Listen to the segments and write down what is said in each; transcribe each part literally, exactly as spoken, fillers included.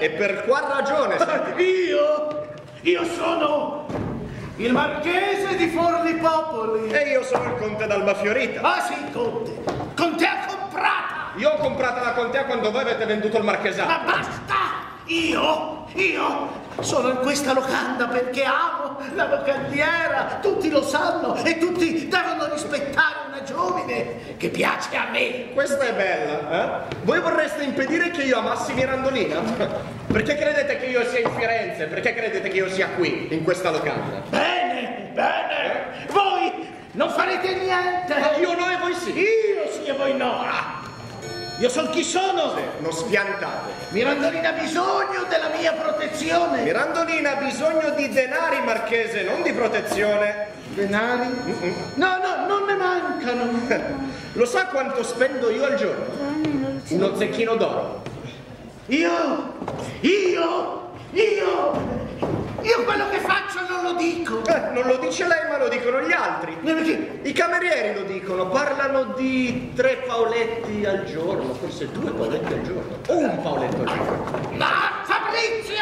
E per qual ragione? Io? Io sono il marchese di Forlipopoli. E io sono il conte d'Almafiorita. Ah sì, conte. Contea comprata. Io ho comprato la contea quando voi avete venduto il marchesato. Ma basta! Io, io sono in questa locanda perché amo la locandiera, tutti lo sanno e tutti devono rispettare una giovine che piace a me. Questa è bella, eh? Voi vorreste impedire che io amassi Mirandolina? Perché credete che io sia in Firenze? Perché credete che io sia qui, in questa locanda? Bene, bene, eh? Voi non farete niente. Io no e voi sì. Io sì e voi no. Ah. Io so chi sono! Sì, non spiantate. Mirandolina ha bisogno della mia protezione! Mirandolina ha bisogno di denari, marchese, non di protezione. Denari? Mm-mm. No, no, non ne mancano! Lo sa quanto spendo io al giorno? Uno zecchino d'oro. Io? Io? Io? Io quello che faccio non lo dico! Eh, non lo dice lei, ma lo dicono gli altri. I camerieri lo dicono, parlano di tre pauletti al giorno, forse due pauletti al giorno, o un pauletto al giorno. Ma Fabrizio!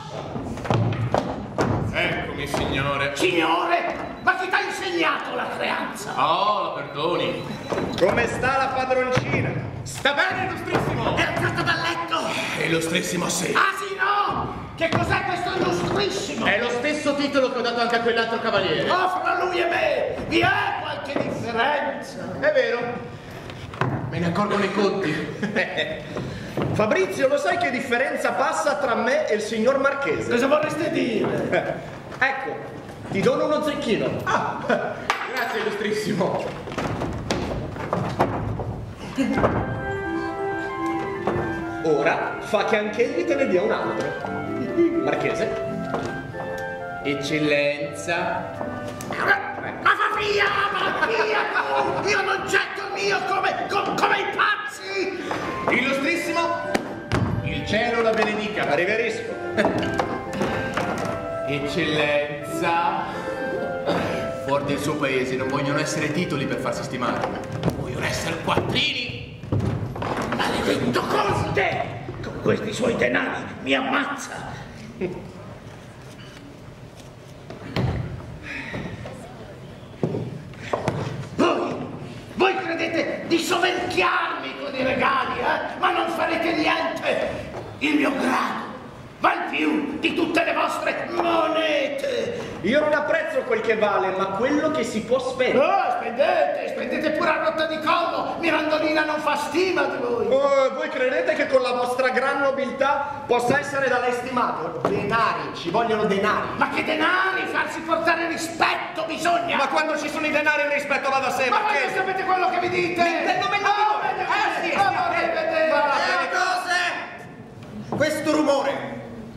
Eccomi, signore. Signore, ma chi t'ha insegnato la creanza? Oh, la perdoni. Come sta la padroncina? Sta bene, illustrissimo. È alzata dal letto? Illustrissimo, sì. Ah sì, no! Che cos'è questo illustrissimo? È lo stesso titolo che ho dato anche a quell'altro cavaliere. Oh, fra lui e me vi è qualche differenza? È vero. Me ne accorgono i conti. Fabrizio, lo sai che differenza passa tra me e il signor Marchese? Cosa vorreste dire? Ecco, ti dono uno zecchino. Ah, grazie, illustrissimo. Ora fa che anche egli te ne dia un altro. Marchese. Eccellenza. Ma va via, va via! Io non getto il mio come, com, come i pazzi! Illustrissimo, il cielo la benedica. La riverisco. Eccellenza. Fuori del suo paese non vogliono essere titoli per farsi stimare. Vogliono essere quattrini. Maledetto conte! Con questi suoi denari mi ammazza! Voi, voi credete di soverchiarmi con i regali, eh? Ma non farete niente! Il mio grado val più di tutte le vostre monete! Io non apprezzo quel che vale, ma quello che si può spendere. Oh, spendete, spendete pure a rotta di collo! Mirandolina non fa stima di voi! Oh, voi credete che con la vostra gran nobiltà possa essere da lei stimato? Denari, ci vogliono denari. Ma che denari! Farsi portare rispetto bisogna! Ma quando ci sono i denari il rispetto va da sé, Ma voi Marchese. non sapete quello che vi dite? Mi intendo meglio di Oh, voi. meglio Eh, di sì, me. sì, Oh, vorrei sì. vedere. Va Eh, bene. Cos'è questo rumore?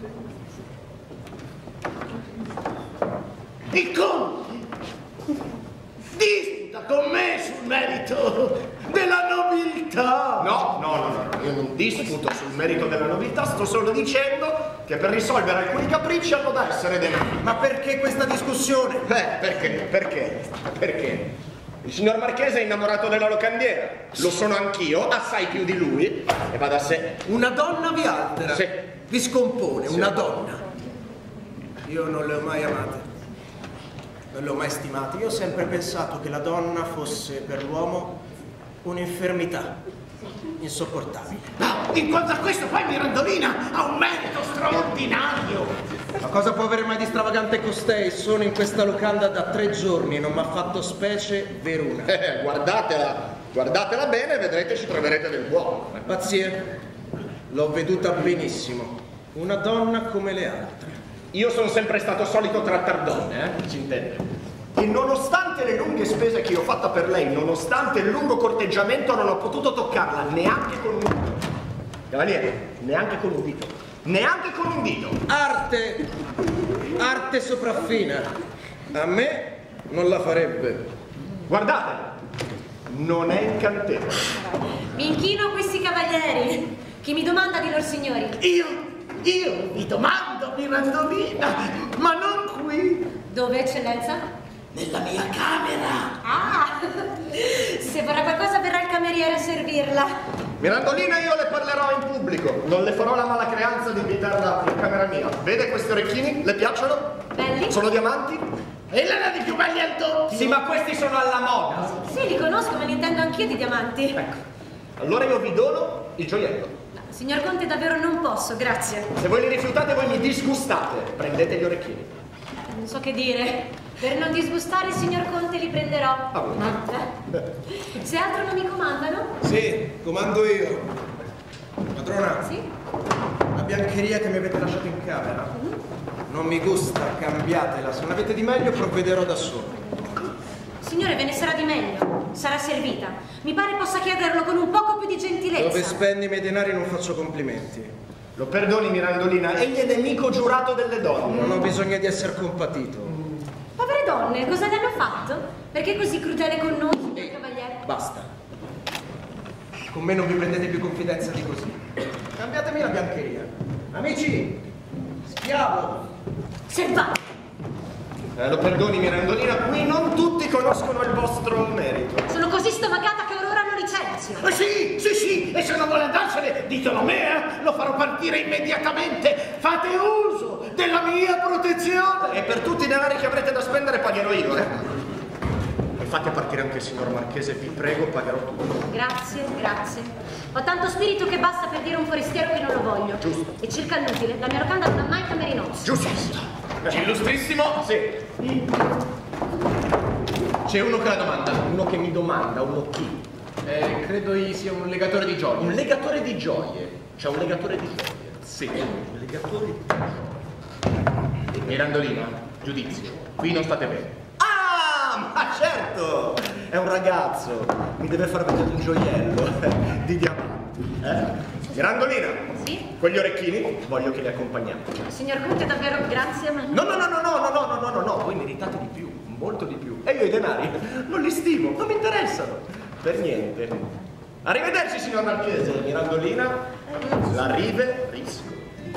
Il conte disputa con me sul merito della nobiltà. No, no, no, no, io non disputo sul merito della nobiltà, sto solo dicendo che per risolvere alcuni capricci hanno da essere denari. Ma perché questa discussione? Beh, perché? Perché? Perché? Il signor Marchese è innamorato della locandiera, lo sono anch'io, assai più di lui, e va da sé. Una donna vi altera, Sì. vi scompone, Sì. una donna. Io non le ho mai amate, non le ho mai stimate. Io ho sempre pensato che la donna fosse per l'uomo un'infermità insopportabile. No, in quanto a questo poi Mirandolina ha un merito straordinario. Ma cosa può avere mai di stravagante costei? Sono in questa locanda da tre giorni e non mi ha fatto specie veruna. Eh, guardatela, guardatela bene e vedrete ci troverete del buono. Pazzie, l'ho veduta benissimo. Una donna come le altre. Io sono sempre stato solito trattar donne, eh? Si intende. E nonostante le lunghe spese che io ho fatto per lei, nonostante il lungo corteggiamento, non ho potuto toccarla neanche con un dito. Cavaliere, neanche con un dito. Neanche con un dito. Arte, arte sopraffina. A me non la farebbe. Guardatela, non è incantevole. Mi inchino a questi cavalieri. Chi mi domanda di lor signori? Io, io vi domando, Mirandolina, ma non qui, Dove, eccellenza? nella mia camera. Ah! Se vorrà qualcosa verrà il cameriere a servirla. Mirandolina io le parlerò in pubblico, non le farò la mala creanza di invitarla in camera mia. Vede questi orecchini? Le piacciono? Belli? Sono diamanti? E l'era di più belli al doppio. Sì, ma questi sono alla moda. Sì, li conosco, me li intendo anch'io di diamanti. Ecco, allora io vi dono il gioiello. No, signor Conte, davvero non posso, grazie. Se voi li rifiutate voi mi disgustate. Prendete gli orecchini. Non so che dire. Per non disgustare il signor Conte li prenderò. Ah, Ma, eh, se altro non mi comandano? Sì, comando io. Padrona, Sì? la biancheria che mi avete lasciato in camera non mi gusta, cambiatela. Se non avete di meglio provvederò da solo. Signore, ve ne sarà di meglio. Sarà servita. Mi pare possa chiederlo con un poco più di gentilezza. Dove spendi i miei denari non faccio complimenti. Lo perdoni, Mirandolina, egli è nemico giurato delle donne. Non ho bisogno di essere compatito. Povere donne, cosa le hanno fatto? Perché così crudele con noi, signor Ehi, cavaliere? basta. Con me non vi prendete più confidenza di così. Cambiatemi la biancheria. Amici, schiavo. Selvaggio! Eh, lo perdoni, Mirandolina, qui non tutti conoscono il vostro merito. Sono così stomacata che ora lo licenzio. Eh sì, sì, sì, e se non vuole andarsene, ditelo a me, eh? Lo farò partire immediatamente. Fate uso della mia protezione. E per tutti i denari che avrete da spendere pagherò io, eh. E fate partire anche il signor Marchese, vi prego, pagherò tutto. Grazie, grazie. Ho tanto spirito che basta per dire a un forestiero che non lo voglio. Giusto. E circa l'utile, la mia locanda non ha mai camerinozzi. Giustissimo. Illustrissimo, Sì. c'è uno che ha una domanda. Uno che mi domanda, uno chi? Eh, credo io sia un legatore di Un gioie. legatore di gioie. C'è un legatore di gioie. Sì. Un legatore di gioie. Mirandolina, giudizio. Qui non state bene. Ah, ma certo! È un ragazzo. Mi deve far vedere un gioiello di diamanti. Eh? Mirandolina, Sì? quegli orecchini voglio che li accompagniamo. Signor Conte, davvero grazie, ma... No, no, no, no, no, no, no, no, no, no, no, voi meritate di più, molto di più. E io i denari non li stimo, non mi interessano. Per niente. Arrivederci, signor Marchese. Mirandolina, la riverisco.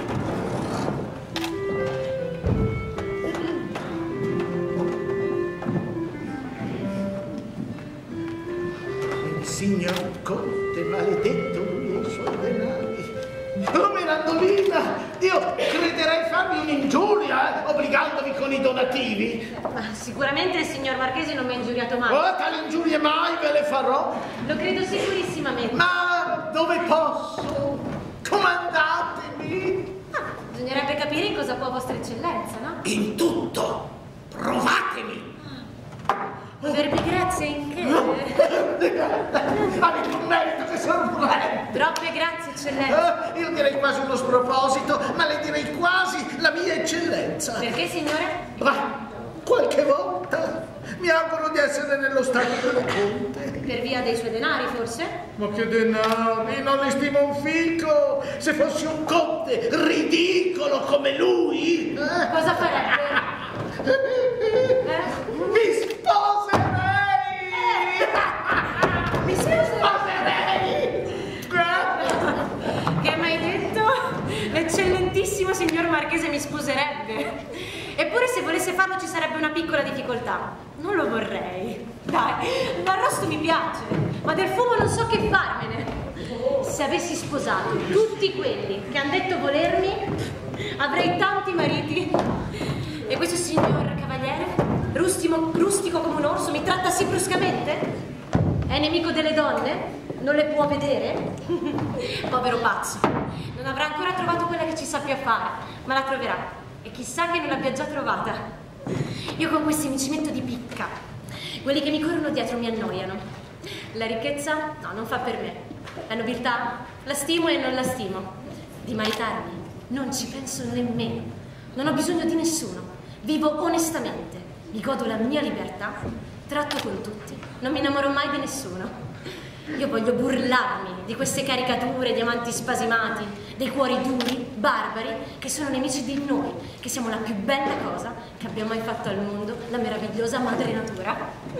Signor Conte, maledetto lui e i suoi denari. Oh, Mirandolina, io crederei farvi un'ingiuria, eh, obbligandovi con i donativi. Ma sicuramente il signor Marchese non mi ha ingiuriato mai. Oh, tali ingiurie mai ve le farò. Lo credo sicurissimamente. Ma dove posso? Comandatemi. Ah, bisognerebbe capire in cosa può vostra eccellenza, no? In tutto. Provatemi. Verbi grazie in che? Avete un merito che sorprende. Troppe grazie, eccellenza. Eh, io direi quasi uno sproposito, ma le direi quasi la mia eccellenza. Perché, signore? Ma qualche volta mi auguro di essere nello stato delle conte. Per via dei suoi denari, forse? Ma che denari, non li stimo un fico. Se fossi un conte ridicolo come lui, eh? Cosa farebbe? Eh? Mi sposerei! Mi Mi sposerei! Che mai detto? L'eccellentissimo signor Marchese mi sposerebbe. Eppure se volesse farlo ci sarebbe una piccola difficoltà. Non lo vorrei. Dai, l'arrosto mi piace, ma del fumo non so che farmene. Se avessi sposato tutti quelli che hanno detto volermi, avrei tanti mariti. E questo signor cavaliere, rustimo, rustico come un orso, mi tratta sì bruscamente? È nemico delle donne? Non le può vedere? Povero pazzo, non avrà ancora trovato quella che ci sappia fare, ma la troverà. E chissà che non l'abbia già trovata. Io con questi mi ci metto di picca. Quelli che mi corrono dietro mi annoiano. La ricchezza? No, non fa per me. La nobiltà? La stimo e non la stimo. Di maritarmi? Non ci penso nemmeno. Non ho bisogno di nessuno. Vivo onestamente. Mi godo la mia libertà. Tratto con tutti. Non mi innamoro mai di nessuno. Io voglio burlarmi di queste caricature di amanti spasimati, dei cuori duri, barbari, che sono nemici di noi, che siamo la più bella cosa che abbia mai fatto al mondo, la meravigliosa madre natura.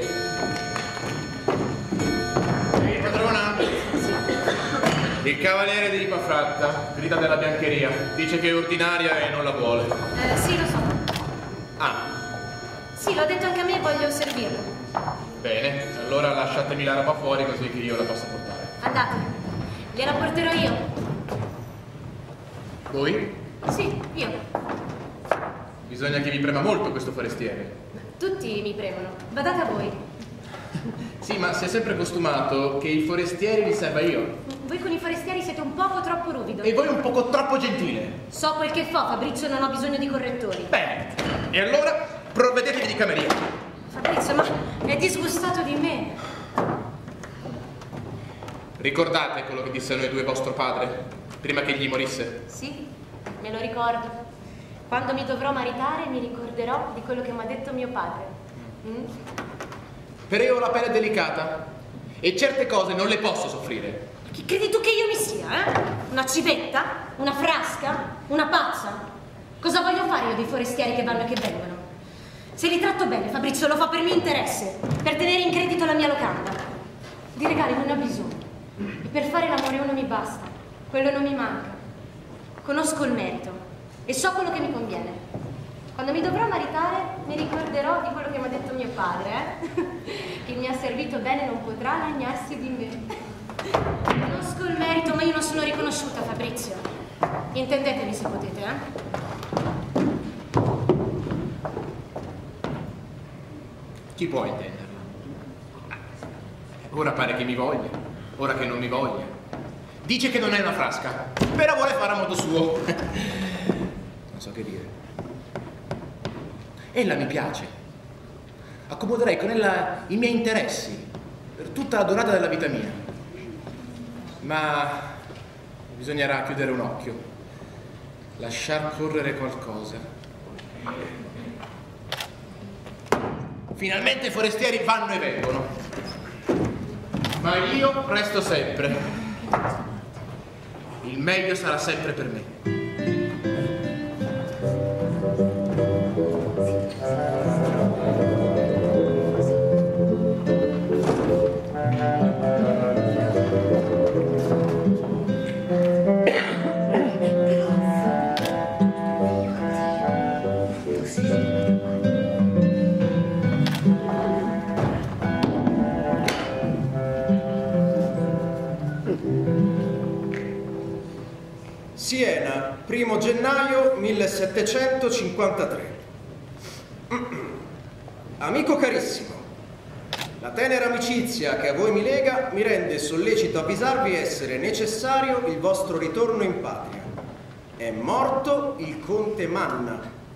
Ehi, padrona? Il cavaliere di Ripafratta, grida della biancheria, dice che è ordinaria e non la vuole. Eh, sì, lo so. Ah, Sì, l'ho detto anche a me e voglio servirlo. bene, allora lasciatemi la roba fuori così che io la possa portare. Andate. Gliela porterò io. Voi? Sì, io. Bisogna che vi prema molto questo forestiere. Tutti mi premono. Badate a voi. Sì, ma si è sempre costumato che i forestieri li serva io. Voi con i forestieri siete un poco troppo ruvido. E voi un poco troppo gentile. So quel che fa, Fabrizio, non ho bisogno di correttori. Bene, e allora provvedetevi di cameria. Fabrizio, ma è disgustato di me. Ricordate quello che disse a noi due vostro padre, prima che gli morisse? Sì, me lo ricordo. Quando mi dovrò maritare mi ricorderò di quello che mi ha detto mio padre. Mm? Per io ho la pelle delicata e certe cose non le posso soffrire. Chi credi tu che io mi sia, eh? Una civetta? Una frasca? Una pazza? Cosa voglio fare io dei forestieri che vanno e che vengono? Se li tratto bene, Fabrizio, lo fa per mio interesse, per tenere in credito la mia locanda. Di regali non ne ho bisogno. E per fare l'amore uno mi basta. Quello non mi manca. Conosco il merito e so quello che mi conviene. Quando mi dovrò maritare mi ricorderò di quello che mi ha detto mio padre, eh? Chi mi ha servito bene non potrà lagnarsi di me. Conosco il merito, ma io non sono riconosciuta, Fabrizio. Intendetevi se potete, eh? Chi può intenderla? Ora pare che mi voglia, ora che non mi voglia. Dice che non è una frasca, però vuole fare a modo suo. Non so che dire. Ella mi piace. Accomoderei con ella i miei interessi per tutta la durata della vita mia. Ma bisognerà chiudere un occhio, lasciar correre qualcosa. Finalmente i forestieri vanno e vengono, ma io resto sempre. Il meglio sarà sempre per me. Siena, primo gennaio millesettecentocinquantatré. Amico carissimo, la tenera amicizia che a voi mi lega mi rende sollecito avvisarvi essere necessario il vostro ritorno in patria. È morto il conte Manna.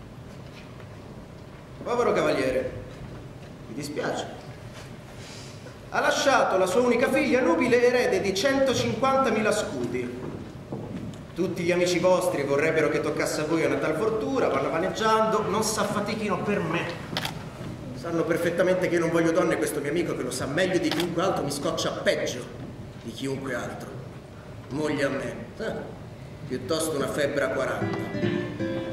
Povero cavaliere, mi dispiace. Ha lasciato la sua unica figlia nubile erede di centocinquantamila scudi. Tutti gli amici vostri vorrebbero che toccasse a voi una tal fortuna, vanno vaneggiando, non s'affatichino per me. Sanno perfettamente che io non voglio donne e questo mio amico, che lo sa meglio di chiunque altro, mi scoccia peggio di chiunque altro. Moglie a me, eh, piuttosto una febbre a quaranta.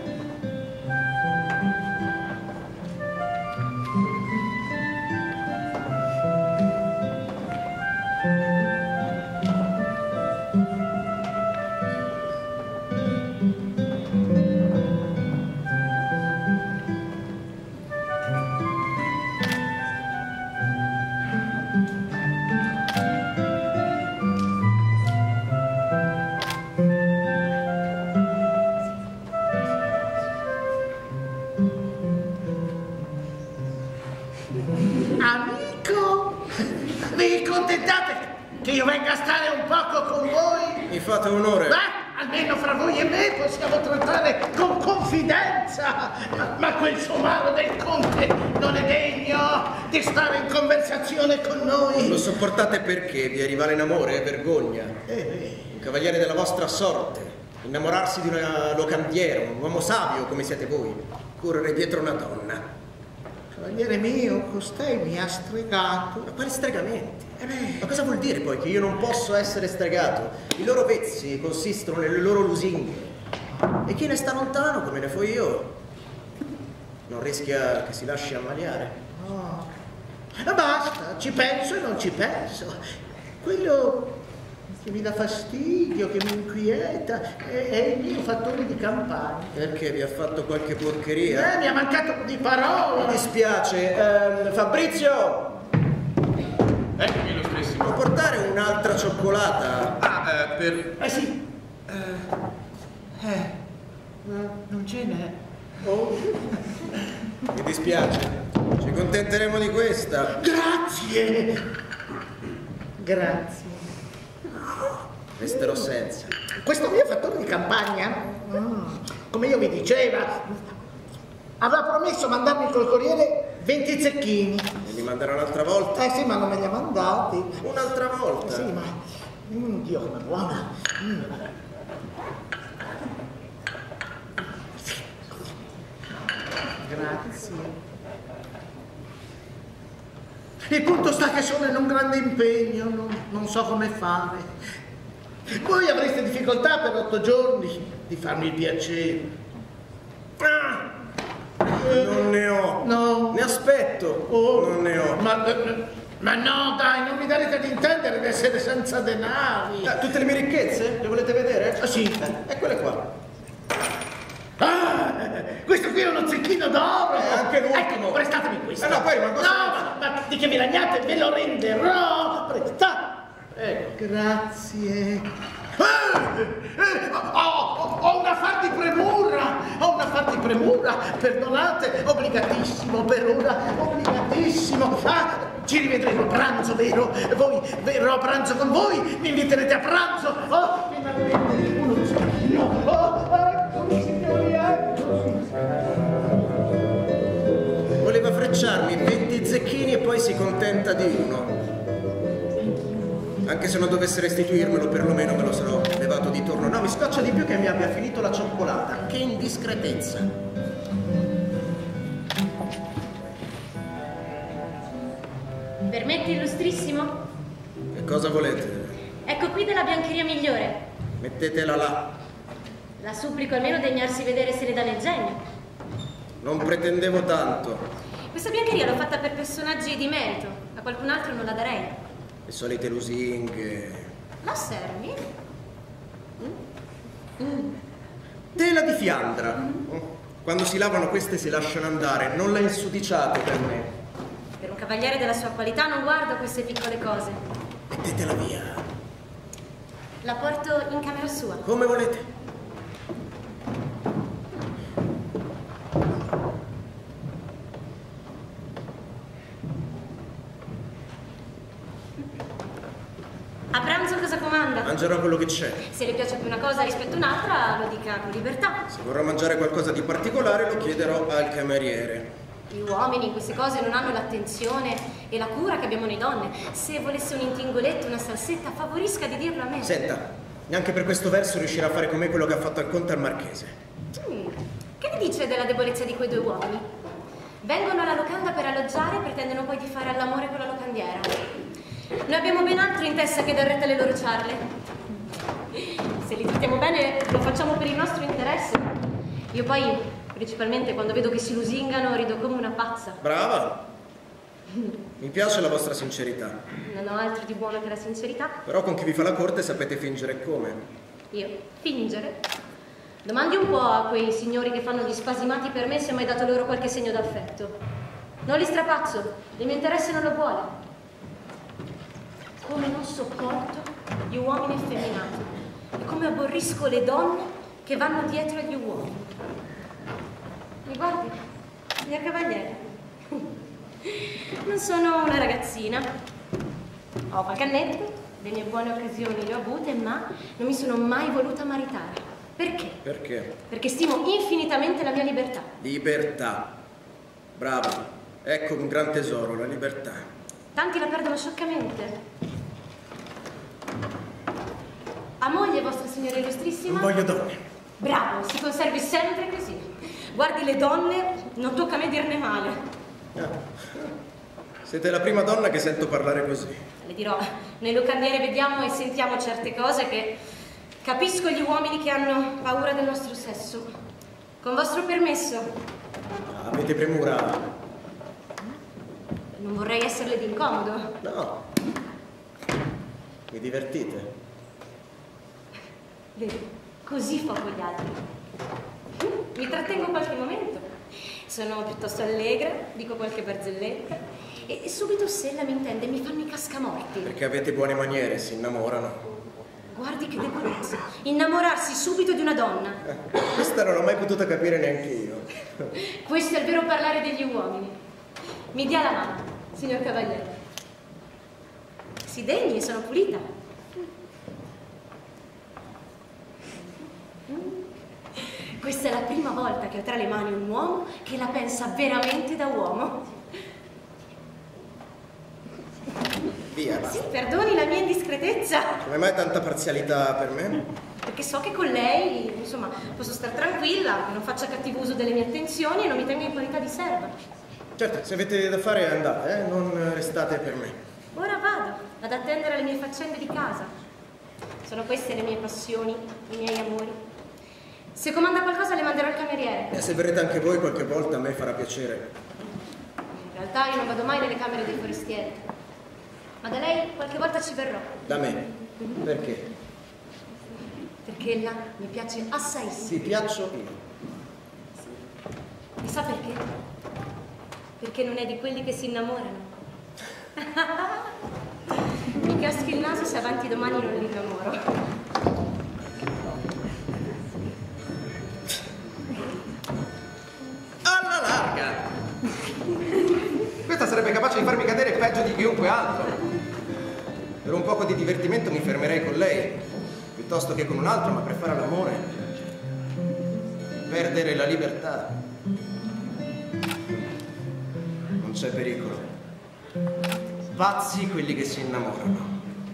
Amico, vi contentate che io venga a stare un poco con voi? Mi fate onore. Beh, almeno fra voi e me possiamo trattare con confidenza. Ma quel somaro del conte non è degno di stare in conversazione con noi. Lo sopportate perché vi rivale in amore e vergogna. Eh, Un cavaliere della vostra sorte, innamorarsi di una locandiera, un uomo savio come siete voi, correre dietro una donna. Cavaliere mio, costei mi ha stregato. Ma quali stregamenti? Eh beh. Ma cosa vuol dire poi che io non posso essere stregato? I loro vezzi consistono nelle loro lusinghe. E chi ne sta lontano, come ne fo io, non rischia che si lasci ammaliare. No. Ma basta, ci penso e non ci penso. Quello che mi dà fastidio, che mi inquieta, è, è il mio fattore di campagna. Perché vi ha fatto qualche porcheria? Eh, mi ha mancato di Mi parola. dispiace. Ehm, Fabrizio, Eccomi, illustrissimo. può portare un'altra cioccolata? Ah, eh, per... Eh sì. Eh, eh, non ce n'è. Oh. Mi dispiace, ci contenteremo di questa. Grazie. Grazie. Resterò senza. Questo mio fattore di campagna, mm, come io vi diceva, aveva promesso mandarmi col corriere venti zecchini. E li manderò un'altra volta? Eh sì, ma non me li ha mandati. Un'altra volta? Sì, ma... Mm, Dio, come buona. Mm. Grazie. Il punto sta che sono in un grande impegno, non, non so come fare. Voi avreste difficoltà per otto giorni di farmi il piacere. Ah! Non ne ho. No. Ne aspetto. Oh. Non ne ho. Ma, ma no, dai, non mi darete ad intendere di essere senza denari. Ah, tutte le mie ricchezze? Le volete vedere? Ah, sì. Eh, eccole qua. Ah, questo qui è uno zecchino d'oro. Eh, anche l'ultimo. Ecco, prestatemi questo. Eh, no, poi rimango No, ma, ma di che mi lagnate? Ve lo renderò. Presta. Ecco. Grazie. Eh, eh, ho, ho un affar di premura. Ho un affar di premura. Perdonate, obbligatissimo per ora. Obbligatissimo. Ah, ci rivedremo a pranzo, vero? Voi verrò a pranzo con voi. Mi inviterete a pranzo. Oh, finalmente uno zecchino. Oh, eccomi, signori, eccomi. Voleva frecciarmi venti zecchini e poi si contenta di uno. Anche se non dovesse restituirmelo, perlomeno me lo sarò levato di torno. No, mi scoccia di più che mi abbia finito la cioccolata. Che indiscretezza. Permetti, illustrissimo? Che cosa volete? Ecco qui della biancheria migliore. Mettetela là. La supplico almeno degnarsi vedere se le dà nel genio. Non pretendevo tanto. Questa biancheria l'ho fatta per personaggi di merito. A qualcun altro non la darei. Le solite lusinghe. La servi? Mm? Mm. Tela di Fiandra. Mm. Quando si lavano queste si lasciano andare. Non la insudiciate per me. Per un cavaliere della sua qualità non guardo queste piccole cose. Mettetela via. La porto in camera sua. Come volete. A pranzo cosa comanda? Mangerò quello che c'è. Se le piace più una cosa rispetto a un'altra, lo dica con libertà. Se vorrò mangiare qualcosa di particolare lo chiederò al cameriere. Gli uomini in queste cose non hanno l'attenzione e la cura che abbiamo noi donne. Se volesse un intingoletto, una salsetta, favorisca di dirlo a me. Senta, neanche per questo verso riuscirà a fare con me quello che ha fatto al conte al marchese. Mm. Che ne dice della debolezza di quei due uomini? Vengono alla locanda per alloggiare e pretendono poi di fare all'amore con la locandiera. Noi abbiamo ben altro in testa che dar retta alle loro ciarle. Se li trattiamo bene, lo facciamo per il nostro interesse. Io poi, principalmente quando vedo che si lusingano, rido come una pazza. Brava! Mi piace la vostra sincerità. Non ho altro di buono che la sincerità. Però con chi vi fa la corte sapete fingere come. Io? Fingere? Domandi un po' a quei signori che fanno gli spasimati per me se ho mai dato loro qualche segno d'affetto. Non li strapazzo, il mio interesse non lo vuole. Come non sopporto gli uomini effeminati e come aborrisco le donne che vanno dietro agli uomini. Mi guardi, signor cavaliere? Non sono una ragazzina. Ho qualche annetto, le mie buone occasioni le ho avute, ma non mi sono mai voluta maritare. Perché? Perché? Perché stimo infinitamente la mia libertà. Libertà. Brava. Ecco un gran tesoro, la libertà. Tanti la perdono scioccamente. A moglie, vostra signora illustrissima? Non voglio donne. Bravo, si conservi sempre così. Guardi le donne, non tocca a me dirne male. Ah. Siete la prima donna che sento parlare così. Le dirò, noi locandiere vediamo e sentiamo certe cose che capisco gli uomini che hanno paura del nostro sesso. Con vostro permesso. Ah, avete premura? Non vorrei esserle d'incomodo. No. Vi divertite? Vedi, così fa con gli altri. Mi trattengo qualche momento. Sono piuttosto allegra, dico qualche barzelletta e subito se ella mi intende mi fanno i cascamorti. Perché avete buone maniere, si innamorano. Guardi che debolezza. Innamorarsi subito di una donna. Eh, questa non l'ho mai potuta capire neanche io. Questo è il vero parlare degli uomini. Mi dia la mano, signor Cavaliere. Si degni, sono pulita. Questa è la prima volta che ho tra le mani un uomo che la pensa veramente da uomo. Via, va. Sì, perdoni la mia indiscretezza. Come mai tanta parzialità per me? Perché so che con lei, insomma, posso stare tranquilla, che non faccia cattivo uso delle mie attenzioni e non mi tenga in qualità di serva. Certo, se avete da fare andate, eh? Non restate per me. Ora vado ad attendere le mie faccende di casa. Sono queste le mie passioni, i miei amori. Se comanda qualcosa le manderò il cameriere. E se verrete anche voi qualche volta a me farà piacere. In realtà io non vado mai nelle camere dei forestieri. Ma da lei qualche volta ci verrò. Da me? Perché? Perché ella mi piace assai. Ti piaccio io. E sa perché? Perché non è di quelli che si innamorano. Mi caschi il naso se avanti domani non li innamoro. Alla larga! Questa sarebbe capace di farmi cadere peggio di chiunque altro. Per un poco di divertimento mi fermerei con lei, piuttosto che con un altro, ma per fare l'amore, perdere la libertà. Non c'è pericolo. Pazzi quelli che si innamorano.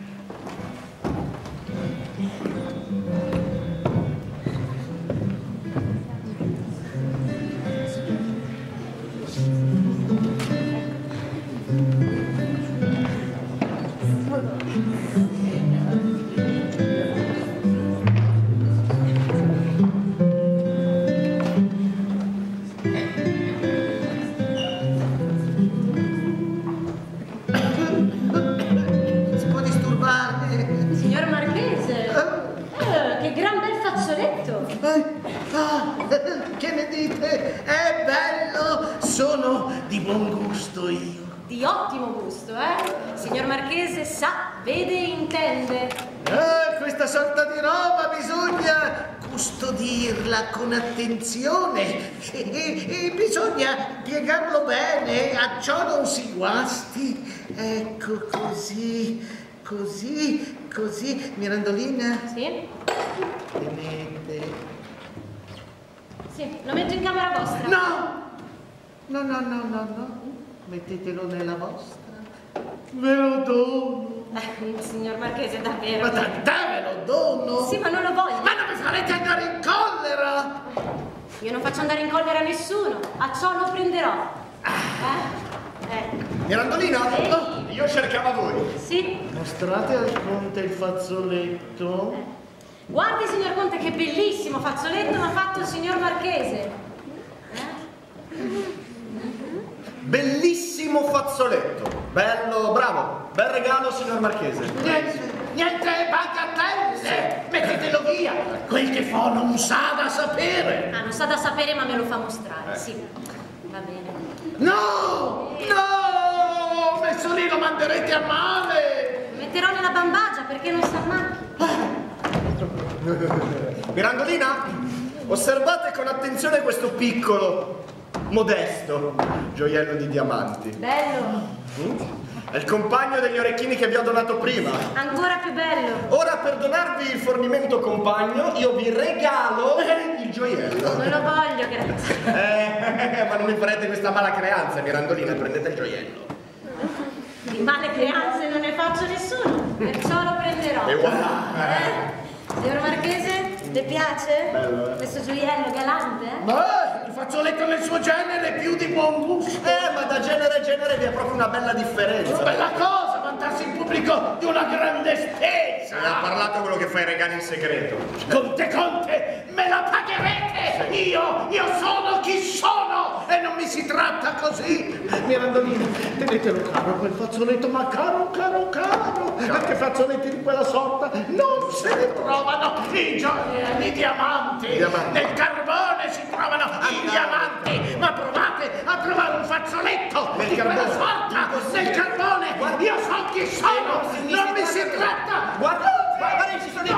Di ottimo gusto, eh? Signor Marchese sa, vede e intende. Eh, questa sorta di roba bisogna custodirla con attenzione e, e, e bisogna piegarlo bene, a ciò non si guasti. Ecco, così, così, così. Mirandolina? Sì? Tenete. Sì, lo metto in camera vostra. No! No, no, no, no, no. Mettetelo nella vostra. Ve lo dono. Eh, signor Marchese, davvero. Ma tant'è, ve lo dono. Sì, ma non lo voglio. Ma non mi farete andare in collera. Io non faccio andare in collera nessuno. A ciò lo prenderò. Eh? Eh. Mirandolina? Ehi. Oh, io cercavo voi. Sì? Mostrate al conte il fazzoletto. Eh. Guardi, signor Conte, che bellissimo fazzoletto mi ha fatto il signor Marchese. Eh? Bellissimo fazzoletto. Bello, bravo. Bel regalo, signor Marchese. Niente, niente bagatelle. Mettetelo via. Quel che fa non sa da sapere. Ah, non sa da sapere, ma me lo fa mostrare. Sì, va bene. No, no, messo lì lo manderete a male. Lo metterò nella bambagia perché non sa mai. Mirandolina, osservate con attenzione questo piccolo, modesto gioiello di diamanti. Bello. Mm? È il compagno degli orecchini che vi ho donato prima. Ancora più bello. Ora, per donarvi il fornimento compagno, io vi regalo il gioiello. Non lo voglio, grazie. Eh, ma non mi farete questa mala creanza, Mirandolina, prendete il gioiello. Di male creanze non ne faccio nessuno, perciò lo prenderò. E voilà. Eh? Signor Marchese, le piace? Bello, eh? Questo gioiello galante, eh? Ma il fazzoletto nel suo genere è più di buon gusto. Eh, ma da genere a genere vi è proprio una bella differenza. Bella cosa vantarsi in pubblico di una grande spesa. Mi ha parlato quello che fa i regali in segreto. Conte, Conte, me la pagherete! Io, io sono chi sono e non mi si tratta così! Mirandolina, tenetelo caro quel fazzoletto, ma caro, caro, caro! Perché fazzoletti di quella sorta non se ne trovano i gioielli, i diamanti! Diamanti. Nel carbone si trovano i diamanti! Ma provate a trovare un fazzoletto Nel di quella carbone. sorta! Nel carbone! Io so chi sono! Non mi si tratta! Guarda, guarda, ci sono i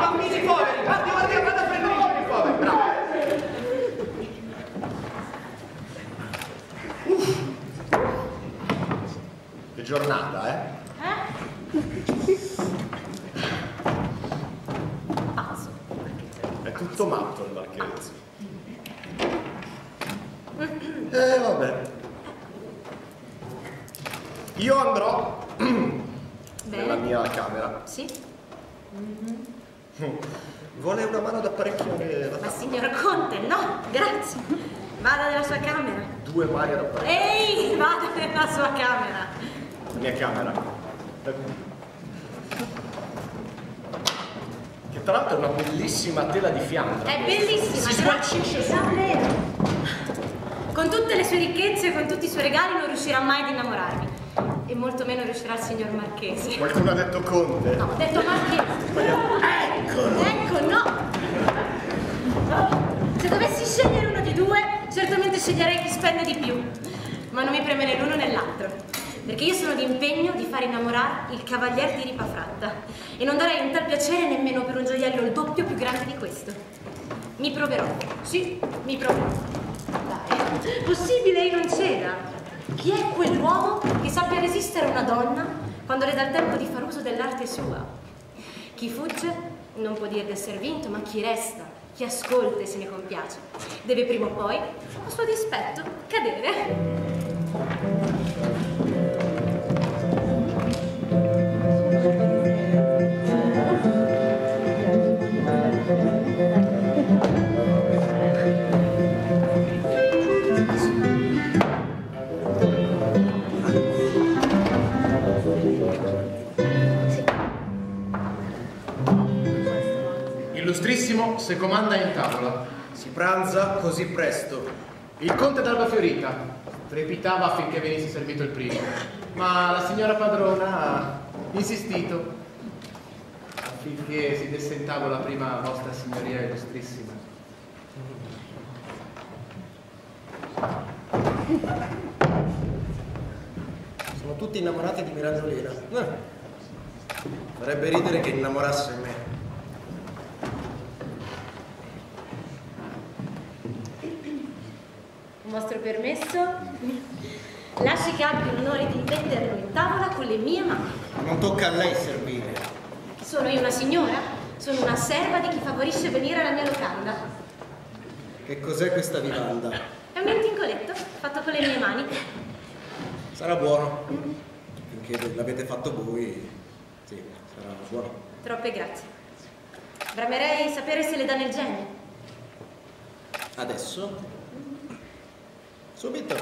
tutto matto il Marchese. Eh, vabbè. Io andrò nella mia camera. Sì? Vuole una mano d'apparecchiare la Ma signor Conte, no, grazie. Vada nella sua camera. Due mani d'apparecchiare. Ehi, vada nella sua camera. La mia camera. Che tra l'altro è una bellissima tela di fiandra. È bellissima. Si sgualcisce su. Davvero. Con tutte le sue ricchezze e con tutti i suoi regali non riuscirà mai ad innamorarmi. E molto meno riuscirà il signor Marchese. Qualcuno ha detto Conte? No, ho detto Marchese. Eccolo! Ecco, no! Se dovessi scegliere uno di due, certamente sceglierei chi spende di più. Ma non mi preme né l'uno né l'altro. Perché io sono d'impegno di far innamorare il cavalier di Ripafratta. E non darei un tal piacere nemmeno per un gioiello il doppio più grande di questo. Mi proverò. Sì, mi proverò. Dai, possibile io non ceda. Chi è quell'uomo che sappia resistere a una donna quando le dà il tempo di far uso dell'arte sua? Chi fugge non può dire di essere vinto, ma chi resta, chi ascolta e se ne compiace, deve prima o poi, a suo dispetto, cadere. Illustrissimo, se comanda in tavola. Si pranza così presto. Il conte d'Alba Fiorita trepitava affinché venisse servito il primo, ma la signora padrona ha insistito affinché si desse in tavola prima vostra signoria illustrissima. Sono tutti innamorati di Mirandolina. Eh. Farebbe ridere che innamorasse me. Un vostro permesso? Lasci che abbia l'onore di metterlo in tavola con le mie mani. Non tocca a lei servire. Sono io una signora? Sono una serva di chi favorisce venire alla mia locanda. Che cos'è questa vivanda? È un intincoletto fatto con le mie mani. Sarà buono. Finché l'avete fatto voi, sì, sarà buono. Troppe grazie. Bramerei sapere se le dà nel genio. Adesso? Subito.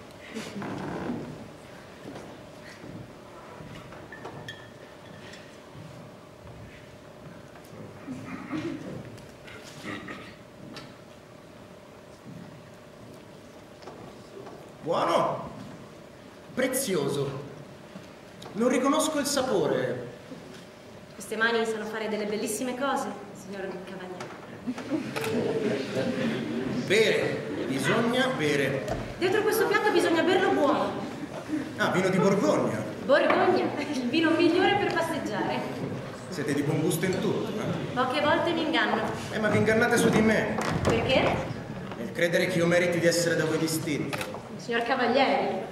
Buono. Prezioso. Non riconosco il sapore. Queste mani sanno fare delle bellissime cose, signor Cavaliere. Bere. Bisogna bere. Dentro questo piatto bisogna berlo buono. Ah, vino di Borgogna. Borgogna, il vino migliore per passeggiare. Siete di buon gusto in tutto, eh? Poche volte mi inganno. Eh, ma vi ingannate su di me. Perché? Nel credere che io meriti di essere da voi distinto. Signor Cavaliere.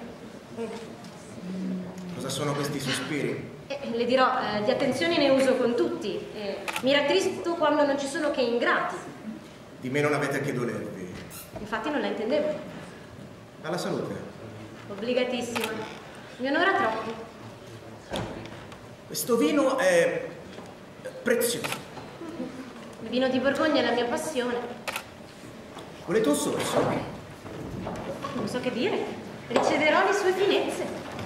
Cosa sono questi sospiri? Eh, le dirò, eh, di attenzioni ne uso con tutti. Eh, mi rattristo quando non ci sono che ingrati. Di me non avete a che dolervi. Infatti non la intendevo. Alla salute. Obbligatissima. Mi onora troppo. Questo vino è prezioso. Il vino di Borgogna è la mia passione. Volete un sorso? Non so che dire. Ricederò le sue finezze.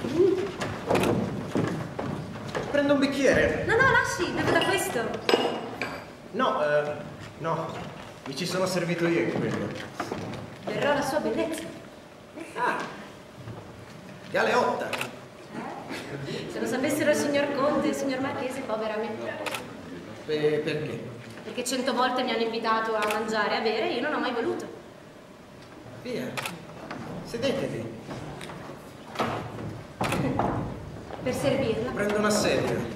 Prendo un bicchiere. No, no, lasci, bevo da questo. No, eh, no. Mi ci sono servito io in quello. Berrò la sua bellezza. Ah, Galeotta. Se lo sapessero il signor Conte e il signor Marchese, povera me. Pe- perché? Perché cento volte mi hanno invitato a mangiare e a bere e io non ho mai voluto. Via. Sedetevi. Per servirla. Prendo una sedia.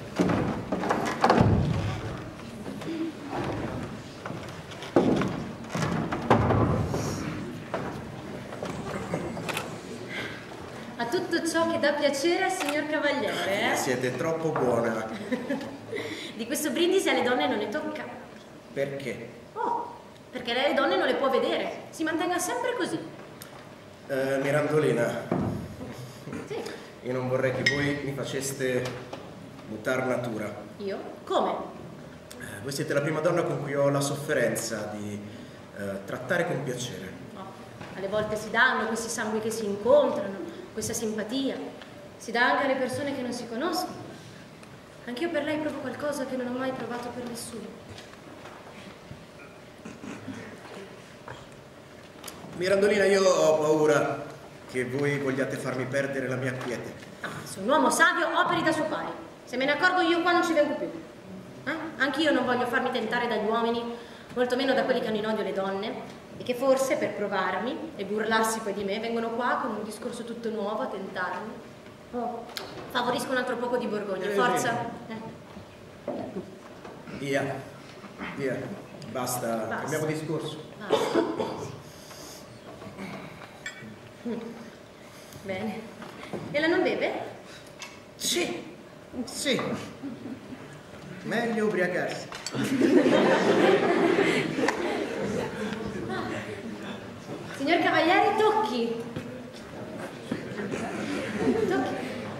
A tutto ciò che dà piacere al signor Cavaliere, eh? Siete troppo buona. Di questo brindisi alle donne non ne tocca. Perché? Oh, perché lei le donne non le può vedere. Si mantenga sempre così. Eh, Mirandolina. Sì. Io non vorrei che voi mi faceste mutar natura. Io? Come? Eh, voi siete la prima donna con cui ho la sofferenza di eh, trattare con piacere. No. Alle volte si danno questi sangui che si incontrano, questa simpatia. Si dà anche alle persone che non si conoscono. Anch'io per lei provo qualcosa che non ho mai provato per nessuno. Mirandolina, io ho paura che voi vogliate farmi perdere la mia quiete. Ah, se un uomo savio operi da suo pari. Se me ne accorgo io qua non ci vengo più. Eh? Anch'io non voglio farmi tentare dagli uomini, molto meno da quelli che hanno in odio le donne, e che forse per provarmi e burlarsi poi di me vengono qua con un discorso tutto nuovo a tentarmi. Oh, favorisco un altro poco di Borgogna, Eh, forza. Eh. Via, via, basta, Basta. cambiamo discorso. Basta. Mm. Bene. E la non beve? Sì, sì. Meglio ubriacarsi. Signor Cavaliere, tocchi. Tocchi.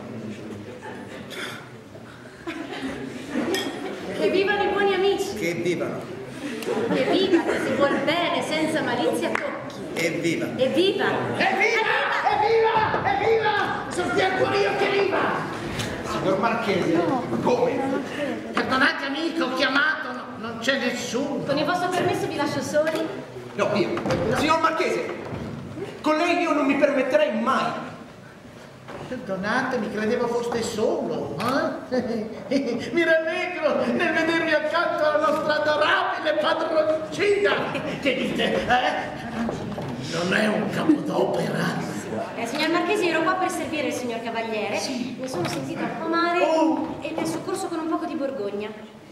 Che vivano i buoni amici. Che vivano. Che viva, che si vuol bene, senza malizia, tocchi. Evviva. Evviva! Evviva! Evviva! Evviva! Sostengo io che viva! Signor Marchese, come? Perdonate amico, ho chiamato, no, non c'è nessuno. Con il vostro permesso vi lascio soli. No, io. Signor Marchese, con lei io non mi permetterei mai. Perdonatemi, credevo foste solo. Eh? Mi rallegro nel vedervi accanto alla nostra adorabile padroncina. Che dite, eh? Non è un capodopera. Eh, signor Marchese, io ero qua per servire il signor Cavaliere. Sì. Mi sono sentita affamare Oh. e mi ha soccorso con un poco di Borgogna.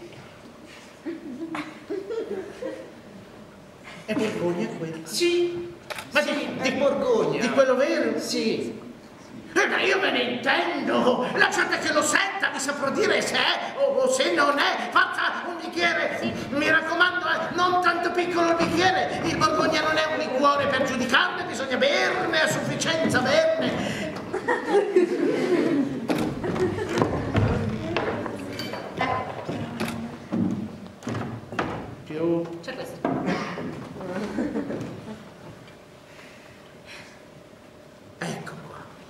È Borgogna quello? Sì. Ma Sì, di, è di Borgogna. Di quello vero? Sì. Eh, ma io me ne intendo! Lasciate che lo senta, vi saprò dire se è o, o se non è. Faccia un bicchiere! Sì. Mi raccomando, eh, non tanto piccolo il bicchiere. Il Borgogna non è un liquore per giudicarne, bisogna berne a sufficienza, berne. Più. C'è questo. Ecco qua.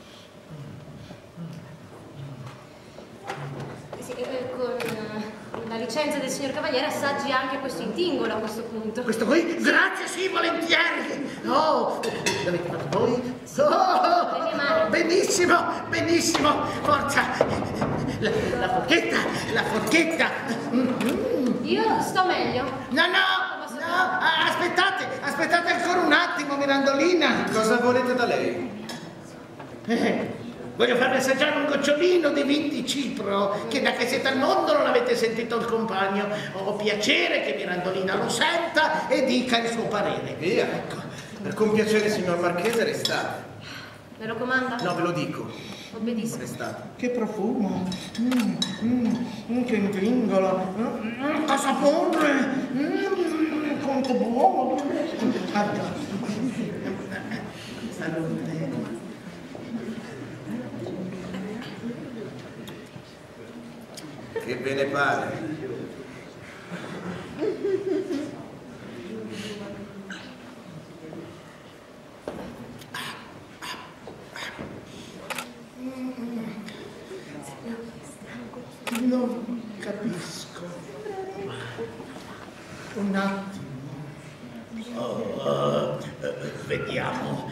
Sì, eh, con eh, la licenza del signor Cavaliere assaggi anche questo intingolo a questo punto. Questo qui? Grazie, sì, volentieri! Oh, l'avete fatto voi? Oh, Le mie mani. benissimo, benissimo! Forza! La, la forchetta, la forchetta! Mm-hmm. Io sto meglio. No, no, no! ah, Aspettate, aspettate ancora un attimo, Mirandolina! Cosa volete da lei? Eh, voglio farvi assaggiare un gocciolino di vin di Cipro, che da che siete al mondo non avete sentito il compagno. Ho piacere che Mirandolina lo senta e dica il suo parere. Via. Ecco. Per compiacere, signor Marchese, restate. Me lo comanda? No, ve lo dico. Obbedisco. Restate. Che profumo! Mm, mm, mm, che intingolo! Mm, mm, che sapore! Mm, quanto buono! Allora. Salute! Che ve ne pare? Non capisco. Un attimo. Oh, eh, vediamo.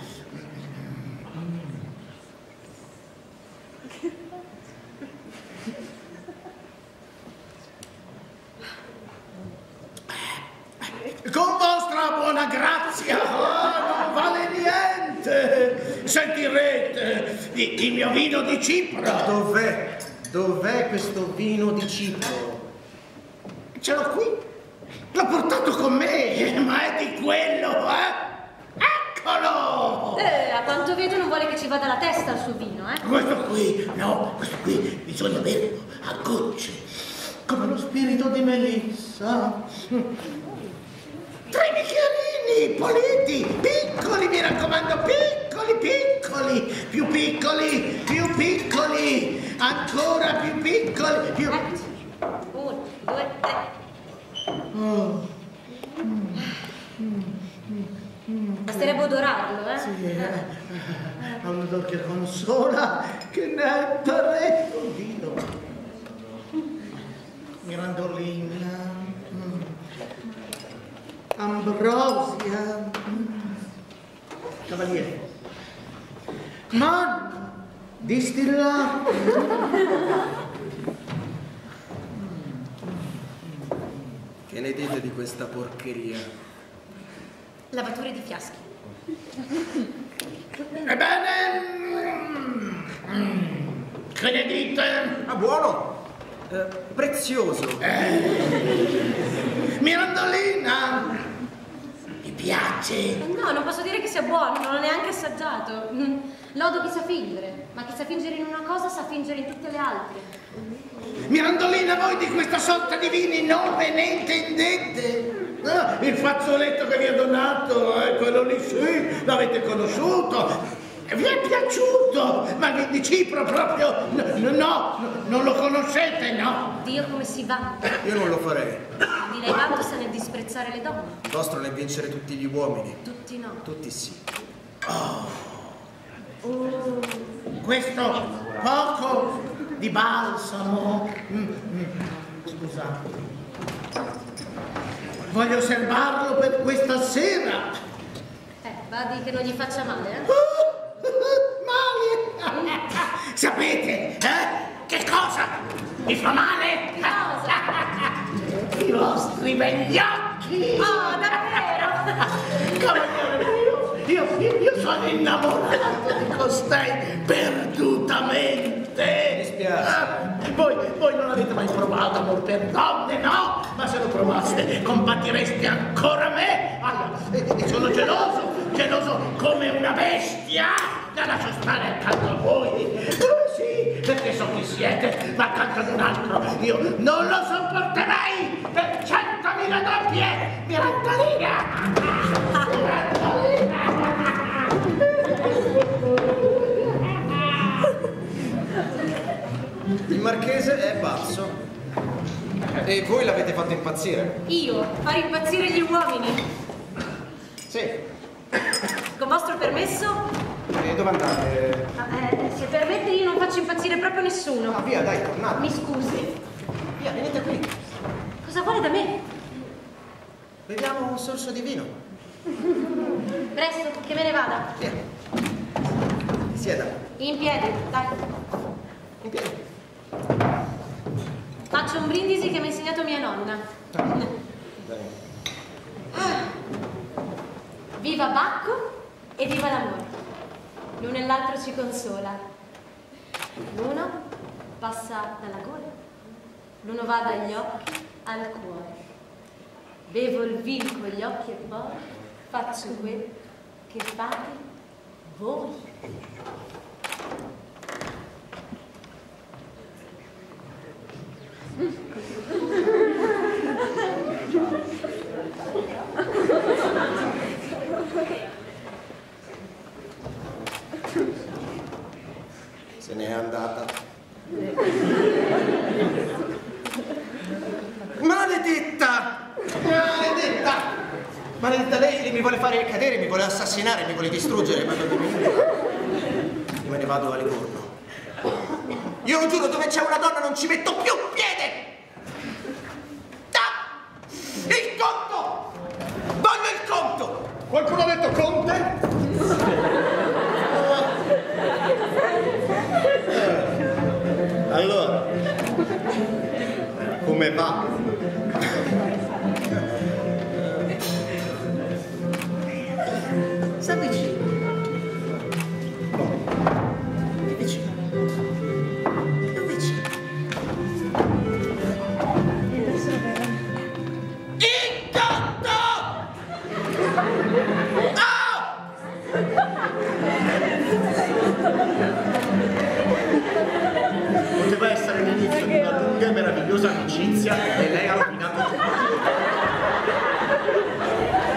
Con vostra buona grazia, oh, non vale niente. Sentirete il mio vino di Cipro. Dov'è? Dov'è questo vino di Cipro? Ce l'ho qui. L'ho portato con me, ma è di quello, eh? Eccolo! Eh, a quanto vedo non vuole che ci vada la testa al suo vino, eh? Questo qui, no, questo qui bisogna berlo a gocce, come lo spirito di Melissa. tre bicchierini puliti, piccoli, mi raccomando, piccoli, piccoli, più piccoli, più piccoli, ancora più piccoli, più... Uno, due, tre. Oh. Basterebbe odorarlo, eh? Sì, eh. Ha un odore che consola, che nettare, oddio. Mirandolina, mm. Ambrosia, mm. Cavaliere. Ma distillato. Che ne dite di questa porcheria? Lavature di fiaschi. Ebbene, mm. che ne dite? Ah, buono! Eh, prezioso. Eh. Mirandolina, mi piace. Eh no, non posso dire che sia buono, non l'ho neanche assaggiato. Mm, Lodo chi sa fingere, ma chi sa fingere in una cosa sa fingere in tutte le altre. Mirandolina, voi di questa sorta di vini non ve ne intendete? Ah, il fazzoletto che vi ho donato, eh, quello lì sì, l'avete conosciuto. Vi è piaciuto, ma di Cipro proprio no, no, no, non lo conoscete, no? Dio come si vanta. Io non lo farei. Direi tanto sa nel disprezzare le donne. Il vostro è vincere tutti gli uomini. Tutti no. Tutti sì. Oh. Oh. Questo poco di balsamo. Mm, mm. Scusate. Voglio serbarlo per questa sera. Eh, vadi che non gli faccia male, eh? Oh. Male! Sapete, eh? Che cosa? Mi fa male? Cosa? I vostri begli occhi! Oh, davvero? Cavaliere mio, io, io, io sono innamorato di costei perdutamente! Mi dispiace. Ah, voi, voi non avete mai provato amor per donne, no? Ma se lo provaste, combattireste ancora me? Allora, e sono geloso, geloso come una bestia! La lascio stare accanto a voi. Eh sì, perché so chi siete, ma accanto ad un altro io non lo sopporterei per centomila doppie! Mirandolina! Mirandolina! Il marchese è pazzo. E voi l'avete fatto impazzire? Io? Far impazzire gli uomini? Sì. Con vostro permesso? E dove andate? Eh, se permette io non faccio impazzire proprio nessuno. Ah, via, dai, tornate. Mi scusi. Via, venite qui. Cosa vuole da me? Beviamo un sorso di vino. Presto, che me ne vada. Via. Sieda. In piedi, dai. In piedi. Faccio un brindisi che mi ha insegnato mia nonna. Dai. Ah. Viva Bacco e viva l'amore. L'uno e l'altro ci consola. L'uno passa dalla gola, l'uno va dagli occhi al cuore. Bevo il vino con gli occhi e poi faccio quello che fate voi. Se n'è andata. Maledetta! Maledetta! Maledetta, lei mi vuole fare cadere, mi vuole assassinare, mi vuole distruggere, ma non io me ne vado a Livorno. Io lo giuro, dove c'è una donna non ci metto più piede! Ah! Il conto! Voglio il conto! Qualcuno ha detto conte? Allora, come va? Sta vicino. No. È vicino. È vicino. Intanto! Ah! Poteva essere l'inizio di una lunga e meravigliosa amicizia e lei ha rovinato tutto.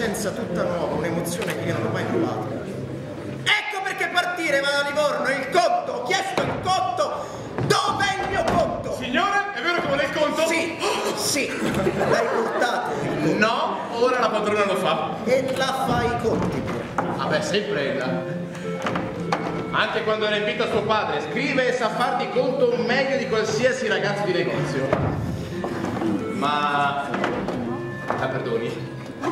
un'incoscienza tutta nuova, un'emozione che io non ho mai provato. Ecco perché partire va a Livorno, il conto, ho chiesto il conto, dov'è il mio conto? Signore, è vero che vuole il conto? Sì, sì, l'hai portato il conto. No, ora la padrona lo fa. E la fai i conti pure. Vabbè, sempre ella. Anche quando era in vita suo padre, scrive e sa far di conto meglio di qualsiasi ragazzo di negozio. Ma... ah, perdoni.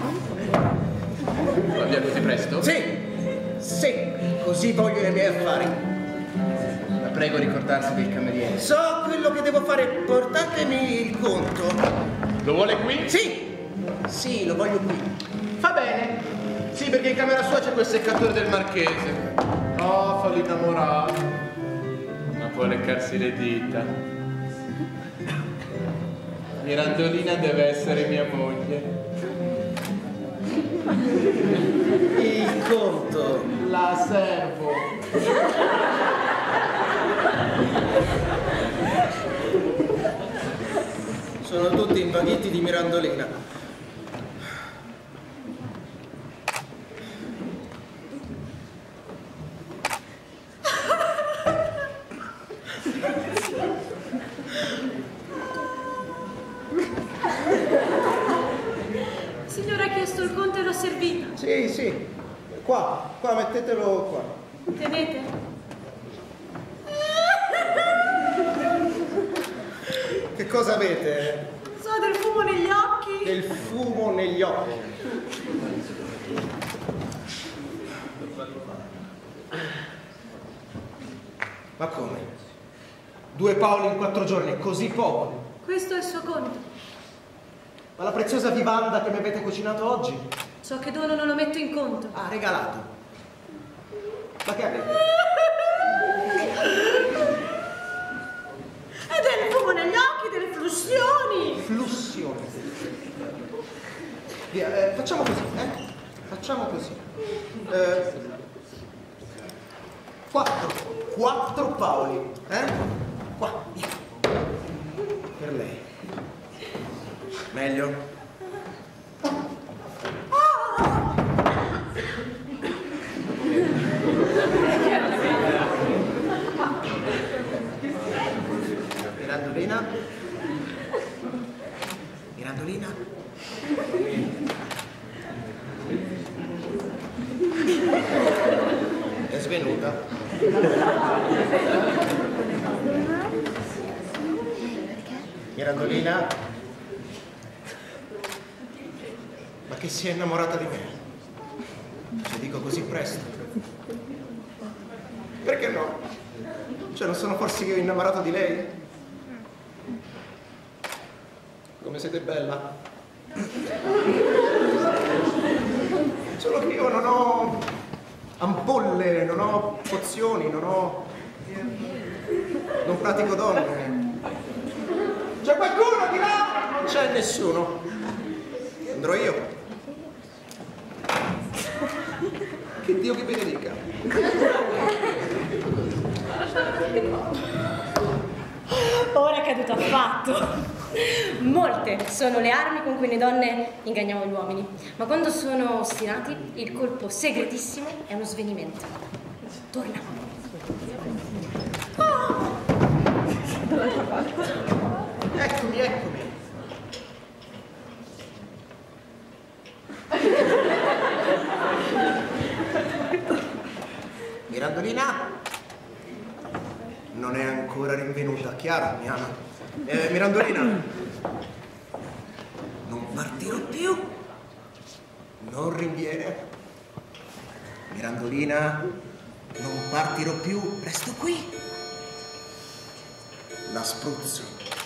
Va via così presto? Sì, sì, così voglio i miei affari. La prego ricordarsi del cameriere. So quello che devo fare, portatemi il conto. Lo vuole qui? Sì, sì, lo voglio qui. Fa bene. Sì, perché in camera sua c'è quel seccatore del marchese. Oh, fa l'innamorato. Ma può leccarsi le dita. Mirandolina deve essere mia moglie. Il conto. La servo. Sono tutti invaghiti di Mirandolina. Signora ha chiesto il conto e l'ho servito. Sì, sì. Qua, qua, mettetelo qua. Tenete. Che cosa avete? So del fumo negli occhi. Del fumo negli occhi. Ma come? Due Paoli in quattro giorni, così poco? Questo è il suo conto. Ma la preziosa vivanda che mi avete cucinato oggi? Ciò che dono non lo metto in conto. Ah, regalato. Ma che avete? Ed è il fumo negli occhi, delle flussioni. Flussione. Via, eh, facciamo così, eh? Facciamo così. Eh, quattro. Quattro Paoli, eh? Qua, via. Per lei. Meglio? Mirandolina? Mirandolina? È svenuta. Mirandolina? Ma che si è innamorata di me? Ci dico così presto. Perché no? Cioè, non sono forse io innamorato di lei? Come siete bella? Solo che io non ho ampolle, non ho pozioni, non ho... non pratico donne. C'è qualcuno di là? Non c'è nessuno. Andrò io. Che Dio vi benedica. Ora è caduto affatto. Molte sono le armi con cui le donne inganniamo gli uomini, ma quando sono ostinati il colpo segretissimo è uno svenimento. Torna. Oh. Eccomi, eccomi. Mirandolina non è ancora rinvenuta, chiaro, mi ama. Eh, Mirandolina, non partirò più, non rinviene. Mirandolina, non partirò più, resto qui. La spruzzo.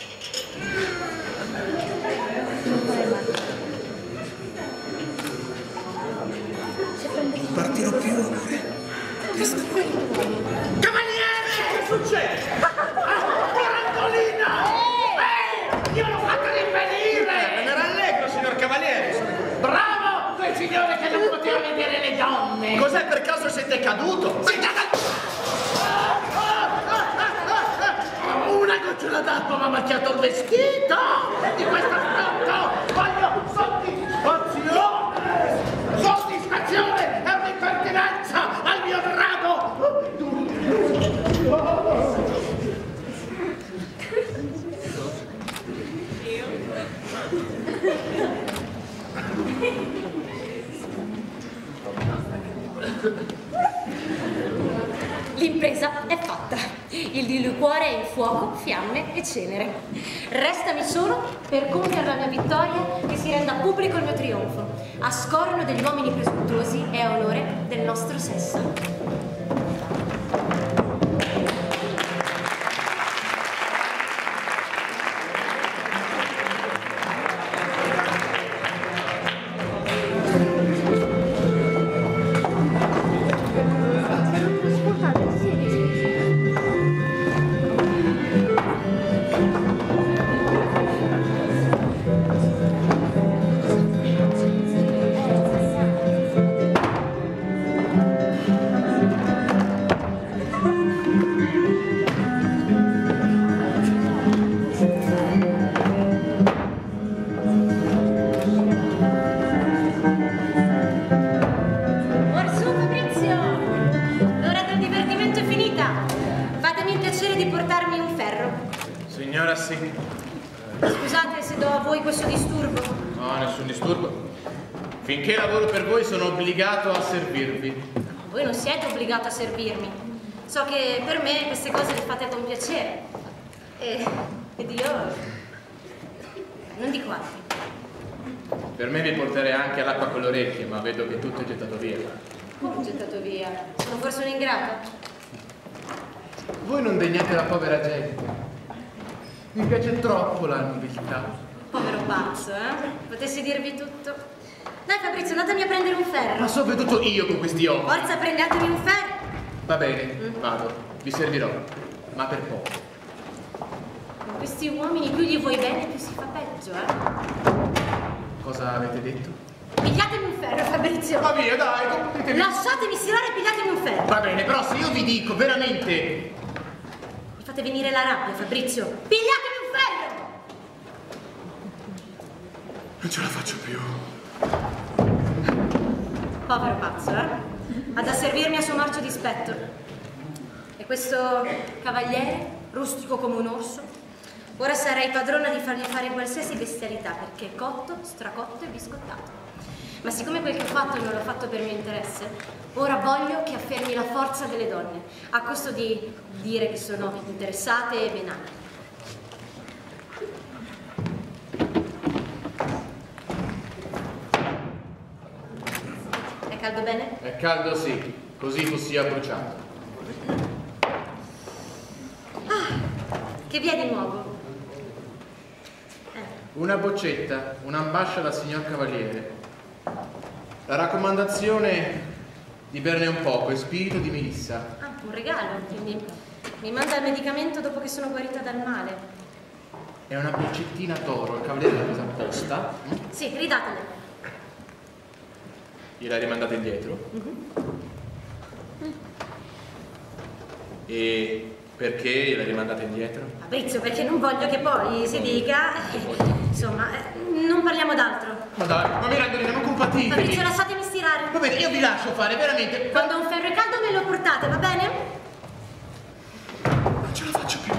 Non partirò più, amore, resto qui. Cavaliere! Che succede? Mirandolina! Eh! Io l'ho fatta rinvenire! Me ne rallegro, signor Cavaliere. Bravo! Quel signore che non poteva vedere le donne! Cos'è, per caso siete caduto? Una goccia d'acqua mi ha macchiato il vestito! Di questo aspetto voglio soddisfazione! mio. L'impresa è fatta. Il di liquore è in fuoco, fiamme e cenere. Restami solo per compiere la mia vittoria e si renda pubblico il mio trionfo, a scorno degli uomini presuntuosi e a onore del nostro sesso. Scusate se do a voi questo disturbo. No, nessun disturbo. Finché lavoro per voi sono obbligato a servirvi. Voi non siete obbligato a servirmi. So che per me queste cose le fate con piacere. E, ed io non dico altro. Per me vi porterei anche all'acqua con le orecchie, ma vedo che tutto è gettato via. Come gettato via? Sono forse un'ingrata? Voi non degnate la povera gente. Mi piace troppo la nobiltà. Povero pazzo, eh? Potessi dirvi tutto. Dai Fabrizio, datemi a prendere un ferro. Ma soprattutto io con questi occhi. Forza, prendetemi un ferro. Va bene, Mm. vado. Vi servirò, ma per poco. Con questi uomini più gli vuoi bene, più si fa peggio, eh? Cosa avete detto? Pigliatemi un ferro, Fabrizio. Va via, dai, commettetemi. Lasciatemi stirare e pigliatemi un ferro. Va bene, però se io vi dico veramente... Mi fate venire la rabbia, Fabrizio. Pigliatemi un ferro! Non ce la faccio più. Povero pazzo, eh? Ha da servirmi a suo marcio dispetto. E questo cavaliere, rustico come un orso, ora sarei padrona di fargli fare qualsiasi bestialità, perché è cotto, stracotto e biscottato. Ma siccome quel che ho fatto non l'ho fatto per mio interesse, ora voglio che affermi la forza delle donne, a costo di dire che sono interessate e benate. È caldo bene? È caldo sì, così fossi bruciato. Ah, che via di nuovo? Eh, Una boccetta, un'ambascia al signor Cavaliere. La raccomandazione di berne un poco è spirito di Melissa. ah, un regalo, quindi mi manda il medicamento dopo che sono guarita dal male. È una boccettina d'oro, il Cavaliere l'ha presa apposta. Sì, ridatele. Gliela rimandate indietro. Mm-hmm. E perché gliela rimandate indietro? Fabrizio, perché non voglio che poi si dica... eh, insomma, eh, non parliamo d'altro. Ma dai, ma Mirandolina, non compatibili. Fabrizio, lasciatemi stirare. Va bene, io vi lascio fare, veramente. Quando un ferro è caldo me lo portate, va bene? Non ce la faccio più.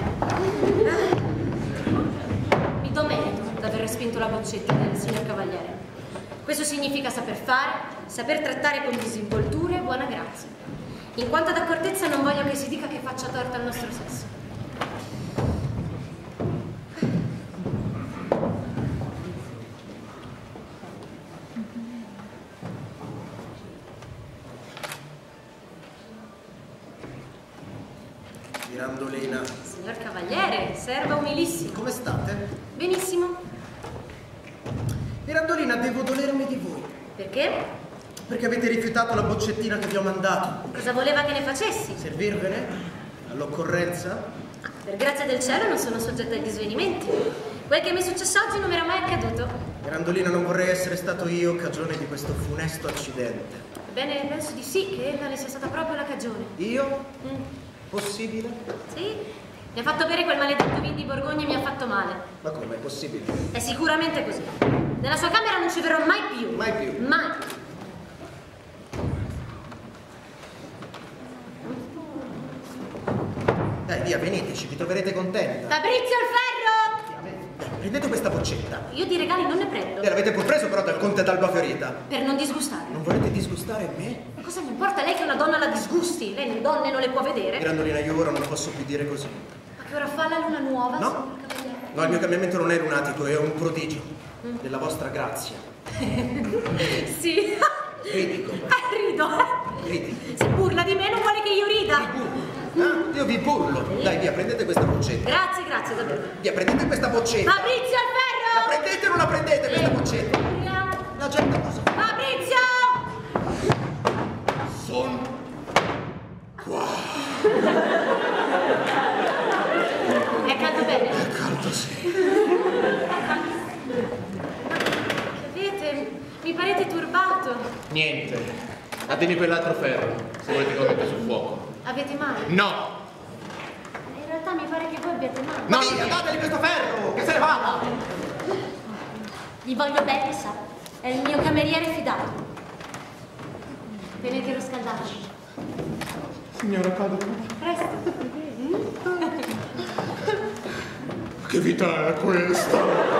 Mi do merito d'aver respinto la boccetta del signor Cavaliere. Questo significa saper fare, saper trattare con disinvoltura e buona grazia. In quanto ad accortezza non voglio che si dica che faccia torto al nostro sesso. Mirandolina, Signor Cavaliere, serva umilissimo. come state? Benissimo. Mirandolina, devo dolermi di voi, Perché? perché avete rifiutato la boccettina che vi ho mandato. Cosa voleva che ne facessi? Servirvene? All'occorrenza? Per grazia del cielo non sono soggetta agli svenimenti. Quel che mi è successo oggi non mi era mai accaduto. Mirandolina, non vorrei essere stato io cagione di questo funesto accidente. Ebbene, penso di sì, che ella ne sia stata proprio la cagione. Io? Mm. Possibile? Sì, mi ha fatto bere quel maledetto vin di Borgogna e mi ha fatto male. Ma come è possibile? È sicuramente così. Nella sua camera non ci verrò mai più. Mai più. Mai. Dai, via, veniteci, vi troverete contenta. Fabrizio il ferro! Dai, prendete questa boccetta. Io di regali non ne prendo. E l'avete pur preso però dal conte d'Albafiorita. Per non disgustare. Non volete disgustare me? Ma cosa mi importa lei che una donna la disgusti? Lei le donne non le può vedere? Grandolina, io ora non posso più dire così. Ma che ora fa la luna nuova? No. No, il mio cambiamento non è lunatico, è un prodigio. Mm. Della vostra grazia. Sì. Ridi come? Eh, rido. Ridi. Se burla di me non vuole che io rida. Vi burlo. Ah, io vi burlo. Dai, via, prendete questa boccetta. Grazie, grazie, davvero. Via, prendete questa boccetta. Fabrizio al ferro! La prendete o non la prendete questa boccetta? La gente cosa? Fabrizio! Sono qua. È caldo bene? È caldo, sì. Che avete? Mi parete turbato. Niente. Datemi quell'altro ferro, se volete che lo metta sul fuoco. Avete male? No! In realtà mi pare che voi abbiate male. No, via, dategli questo ferro, che se ne vada! Gli voglio bene, sa. È il mio cameriere fidato. Tenete lo scaldato. Signora Padova. Presto. Che vita è questa?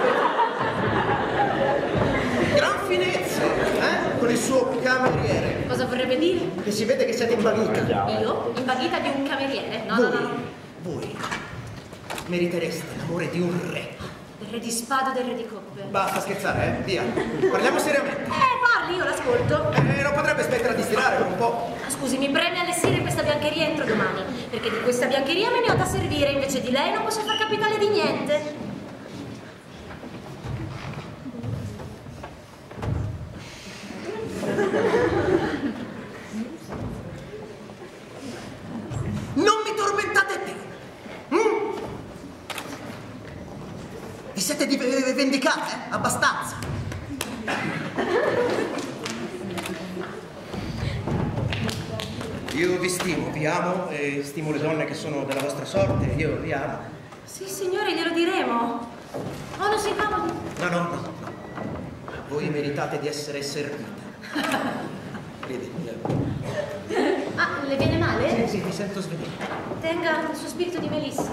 Gran finezza, eh? Con il suo cameriere. Cosa vorrebbe dire? Che si vede che siete imbaghita. Io? Imbaghita di un cameriere? No, voi, no, no. voi meritereste l'amore di un re. Del re di spade o del re di coppe? Basta scherzare, eh? Via. Parliamo seriamente. Eh, parli, io l'ascolto. Eh, non potrebbe smettere di stirare per un po'. Scusi, mi preme allestire questa biancheria entro domani, perché di questa biancheria me ne ho da servire, invece di lei non posso far capitale di niente. Non mi tormentate più. Mm? Vi siete di- vendicate? Eh? Abbastanza. Io vi stimo, vi amo e stimo le donne che sono della vostra sorte. Io vi amo. Sì, signore, glielo diremo. Oh, non si incomodi. No, no, no, no. Voi meritate di essere servita. Vedi? Ah, le viene male? Sì, sì, mi sento svenire. Tenga il suo spirito di Melissa.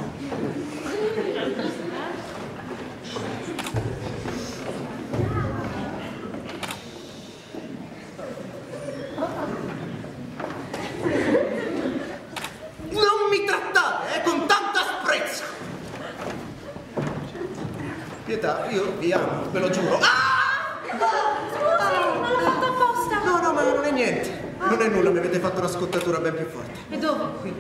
Non mi trattate, eh, con tanta asprezza. Pietà, io vi amo, ve lo giuro. Ah! Scusi, non l'ho fatto apposta. No, no, ma non è niente. Non è nulla, mi avete fatto una scottatura ben più forte. E dove? Qui.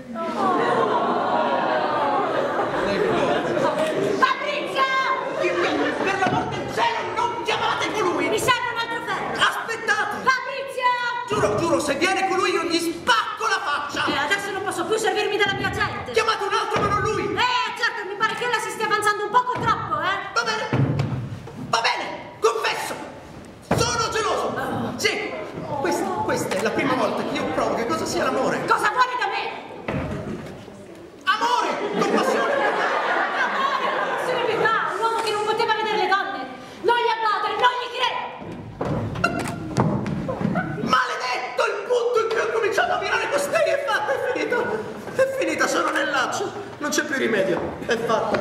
Nel cuore. Fabrizio! Per l'amor del cielo, non chiamate colui! Mi serve un altro ferro. Aspettate! Fabrizio! Giuro, giuro, se viene colui io gli spacco la faccia! Eh, adesso non posso più servirmi della mia gente. Chiamate un altro, ma non lui! Eh, certo, mi pare che ella si stia avanzando un poco troppo, eh? Va bene, va bene, confesso! Sono geloso! Sì, questa, questa è la prima volta che io provo che cosa sia l'amore. Cosa vuole da me? Amore! Compassione! Amore, se ne pietà, un uomo che non poteva vedere le donne. Non gli applaudere, non gli credere. Maledetto il punto in cui ho cominciato a mirare costei, è fatto, è finito! È finita, sono nel laccio, non c'è più rimedio, è fatta.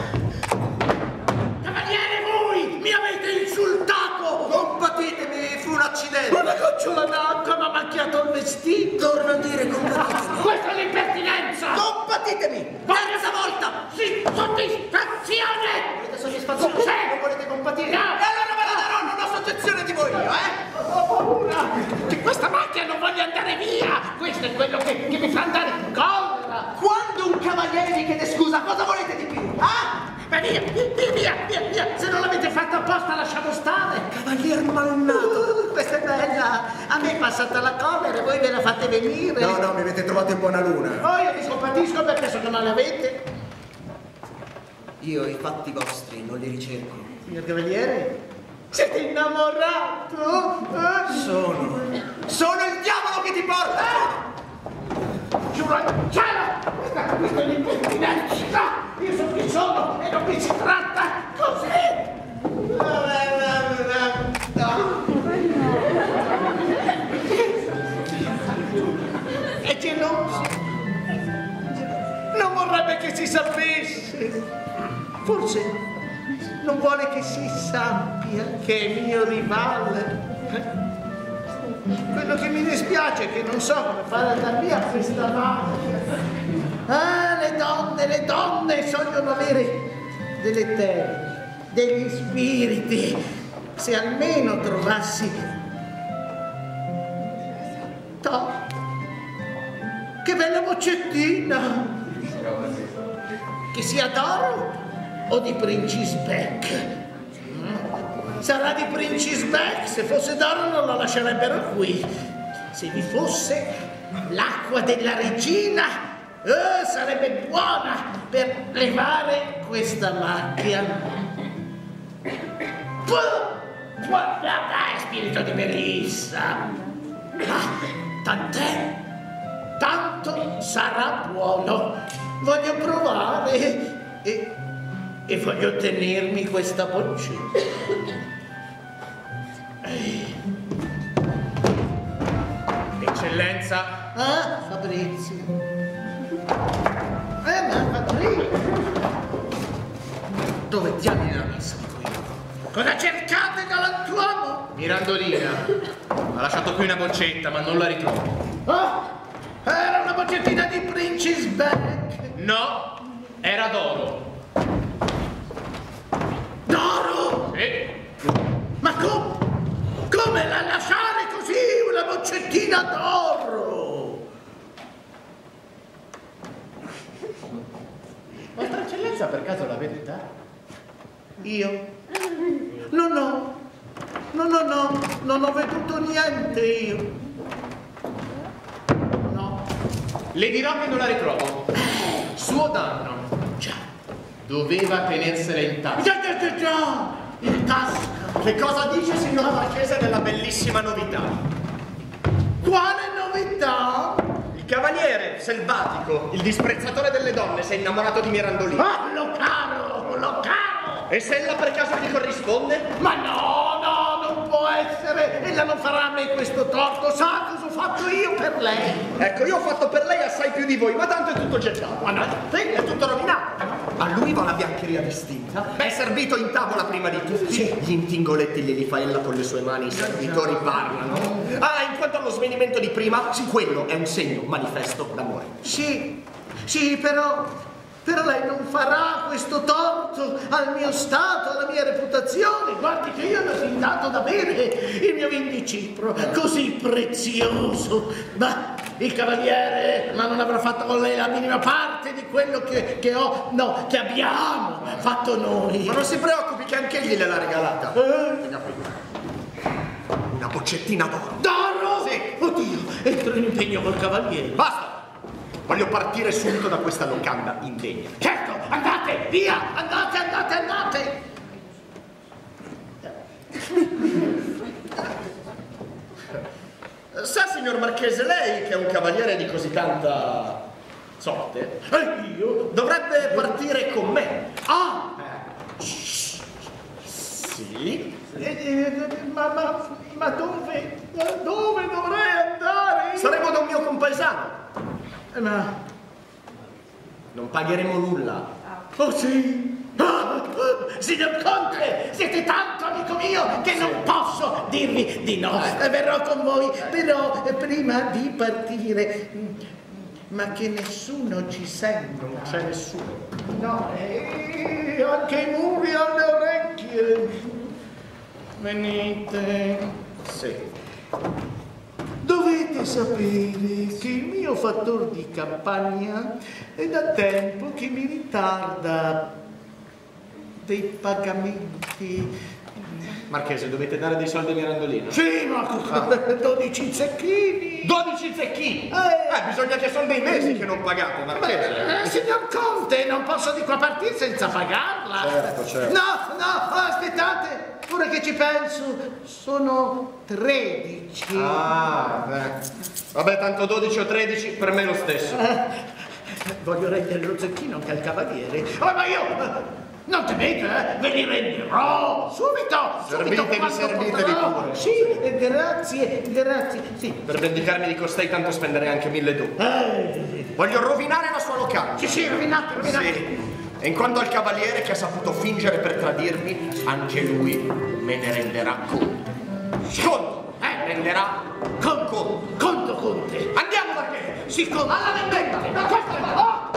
Cavaliere, voi mi avete insultato! Compatitemi, fu un accidente. Una gocciola d'acqua mi ha macchiato il vestito! Torno a dire compatitemi. Questa è l'impertinenza! Compatitemi! Terza volta! Sì, soddisfazione! Volete soddisfazione? Sì. Non volete compatire? No. E allora ve la darò, non ho soggezione di voi io, eh? Ho paura che questa macchia non voglia andare via! Questo è quello che, che mi fa andare in collera! Quando un cavaliere vi chiede scusa, cosa volete di più? Ah? Ma via, via, via, via, via! Se non l'avete fatto apposta lasciamo stare! Cavalier malnato! Questa è bella! A me è passata la collera e voi ve la fate venire! No, no, mi avete trovato in buona luna. Oh, io vi scompatisco perché so che non l'avete! Io i fatti vostri non li ricerco. Signor Cavaliere, siete innamorato? Eh? Sono... Sono il diavolo che ti porta! Giuro al cielo! Questa, questa è l'impertinenza! Io so chi sono e non mi si tratta così! È geloso! Non vorrebbe che si sapesse! Forse non vuole che si sappia che è mio rivale. Quello che mi dispiace è che non so come fare ad andare via questa macchia. Ah, le donne, le donne sogliono avere delle terre, degli spiriti. Se almeno trovassi... Toh, che bella boccettina! Che sia d'oro o di Princi's Beck? Sarà di Princi's Beck, se fosse d'oro non la lascerebbero qui. Se vi fosse l'acqua della regina, eh, sarebbe buona per levare questa macchia. Guardate, spirito di Melissa! Ah, tant'è, tanto sarà buono. Voglio provare e, e voglio tenermi questa boccetta. Eccellenza. Ah, Fabrizio. Eh, ma Fabrizio. Dove diamine la messa, dico io? Cosa cercate, galantuomo? Mirandolina. Ha lasciato qui una boccetta, ma non la ritrovo. Ah, era una boccettina di Princi's Beck. No, era d'oro. D'oro? Sì. Ma come? Come la lasciare così una boccettina d'oro? Vostra Eccellenza per caso la verità? Io? No, no. No, no, no. Non ho veduto niente io. No. Le dirò che non la ritrovo. Suo danno. Già. Doveva tenersela in tasca. Già, già, già, già. In tasca. Che cosa dice, signor Marchese, della bellissima novità? Quale novità? Il cavaliere selvatico, il disprezzatore delle donne, si è innamorato di Mirandolina. Ah, lo caro, lo caro! E se ella per caso gli corrisponde? Ma no, no, non può essere! Ella non farà a me questo torto, sa cosa ho fatto io per lei? Ecco, io ho fatto per lei assai più di voi, ma tanto è tutto gettato. Ma no, Sì, è tutto rovinato. A lui va la biancheria distinta, è servito in tavola prima di tutti. Sì. Gli intingoletti glieli fa ella con le sue mani, i servitori parlano. Ah, in quanto allo svenimento di prima, sì, quello è un segno, manifesto d'amore. sì, sì, però, però lei non farà questo torto al mio stato, alla mia reputazione. Guardi che io ne ho fin dato da bere il mio vin di Cipro, così prezioso. Ma il cavaliere, ma non avrà fatto con lei la minima parte di quello che, che ho, no, che abbiamo fatto noi. Ma non si preoccupi che anche egli gliel'ha regalata. Eh? Venga qui. Una boccettina d'oro. D'oro? Sì. Oddio, entro in impegno col cavaliere. Basta! Voglio partire subito da questa locanda indegna. Certo, andate, via, andate, andate, andate. Sa, signor Marchese, lei che è un cavaliere di così tanta sorte, E io? dovrebbe partire con me. Ah, Sì? eh, eh, ma, ma, ma dove, dove dovrei andare? io? Saremo da un mio compaesano. Eh, Ma, Non pagheremo nulla. oh sì. Ah, signor Conte, siete tanto amico mio che non posso dirvi di no. Eh, Verrò con voi, però eh, prima di partire, mm, ma che nessuno ci senta. Non c'è nessuno. No, eh, anche i muri alle orecchie. Venite. Sì. Dovete sapere che il mio fattore di campagna è da tempo che mi ritarda dei pagamenti. Marchese, dovete dare dei soldi a Mirandolina. Sì, ma dodici zecchini. dodici zecchini! Eh. Eh, bisogna che sono dei mesi che non pagate, Marchese. Eh, signor Conte, non posso di qua partire senza pagarla. Certo, certo. No, no, aspettate. Ora che ci penso, sono tredici. Ah, beh. Vabbè, tanto dodici o tredici per me è lo stesso. Voglio rendere lo zecchino anche al cavaliere. Oh, ma io... Non temete, eh? Ve li renderò subito! subito Servitevi, quando servitevi potrò. pure. Sì, eh, grazie, grazie. Sì. Per vendicarmi di costei tanto spenderei anche mille dollari. Eh, Voglio rovinare la sua locanda. sì, sì, rovinate, rovinate. Sì. E in quanto al cavaliere che ha saputo fingere per tradirmi, anche lui me ne renderà conto. Conto! Eh, renderà conto! Conto, Conte! Andiamo, Marchese! Si conta! Alla vendetta! Da questa parte! Oh,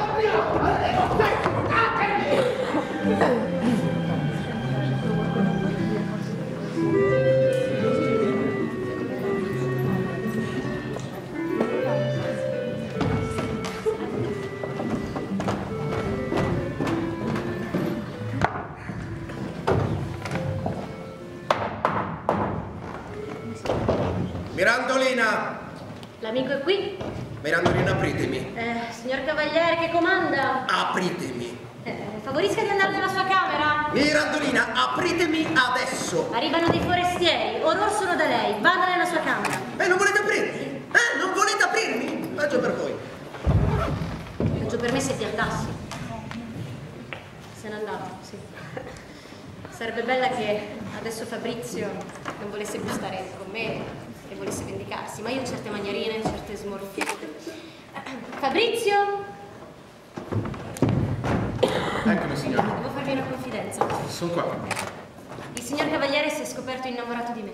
Mirandolina! L'amico è qui. Mirandolina, apritemi. Eh, signor cavaliere che comanda. Apritemi. Eh, favorisca di andare nella sua camera. Mirandolina, apritemi adesso. Arrivano dei forestieri, or sono da lei. Vada nella sua camera. Eh, non volete aprirmi? Eh, non volete aprirmi? Peggio per voi. Peggio per me se ti andassi. Se n'è andato, sì. Sarebbe bella che adesso Fabrizio non volesse più stare con me e volesse vendicarsi, ma io ho certe manierine, certe smorfie. Fabrizio? Eccomi, signore. Devo farvi una confidenza. Sono qua. Il signor cavaliere si è scoperto innamorato di me.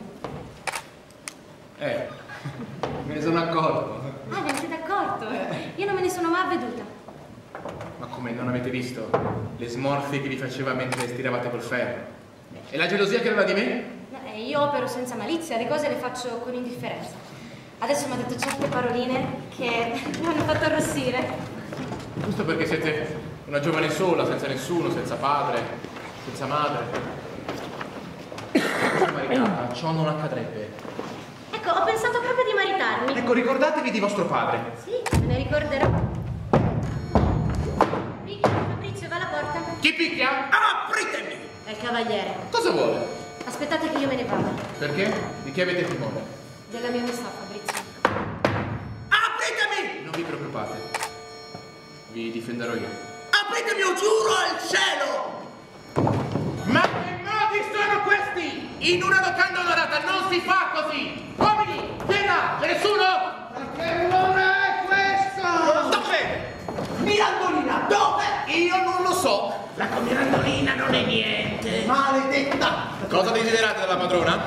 Eh, me ne sono accorto. Ah, ve ne siete accorto? Io non me ne sono mai avveduta. Ma come, non avete visto le smorfie che vi faceva mentre stiravate col ferro? E la gelosia che aveva di me? Eh, io opero senza malizia, le cose le faccio con indifferenza. Adesso mi ha detto certe paroline che mi hanno fatto arrossire. Giusto perché siete una giovane sola, senza nessuno, senza padre, senza madre. Maritata, ciò non accadrebbe. Ecco, ho pensato proprio di maritarmi. Ecco, ricordatevi di vostro padre. Sì, me ne ricorderò. Picchia, Fabrizio, va alla porta. Chi picchia? Apritemi! È il cavaliere. Cosa vuole? Aspettate che io me ne vada. Perché? Di chi avete timore? Della mia onestà, Fabrizio. Apritemi! Non vi preoccupate. Vi difenderò io. Apritemi, io giuro al cielo! Ma che modi sono questi? In una locanda onorata non si fa così! Uomini, piena! C'è nessuno? Ma che rumore è questo? Non lo sapete! Mirandolina, dove? Io non lo so! La Mirandolina non è niente. Maledetta! Cosa desiderate dalla padrona?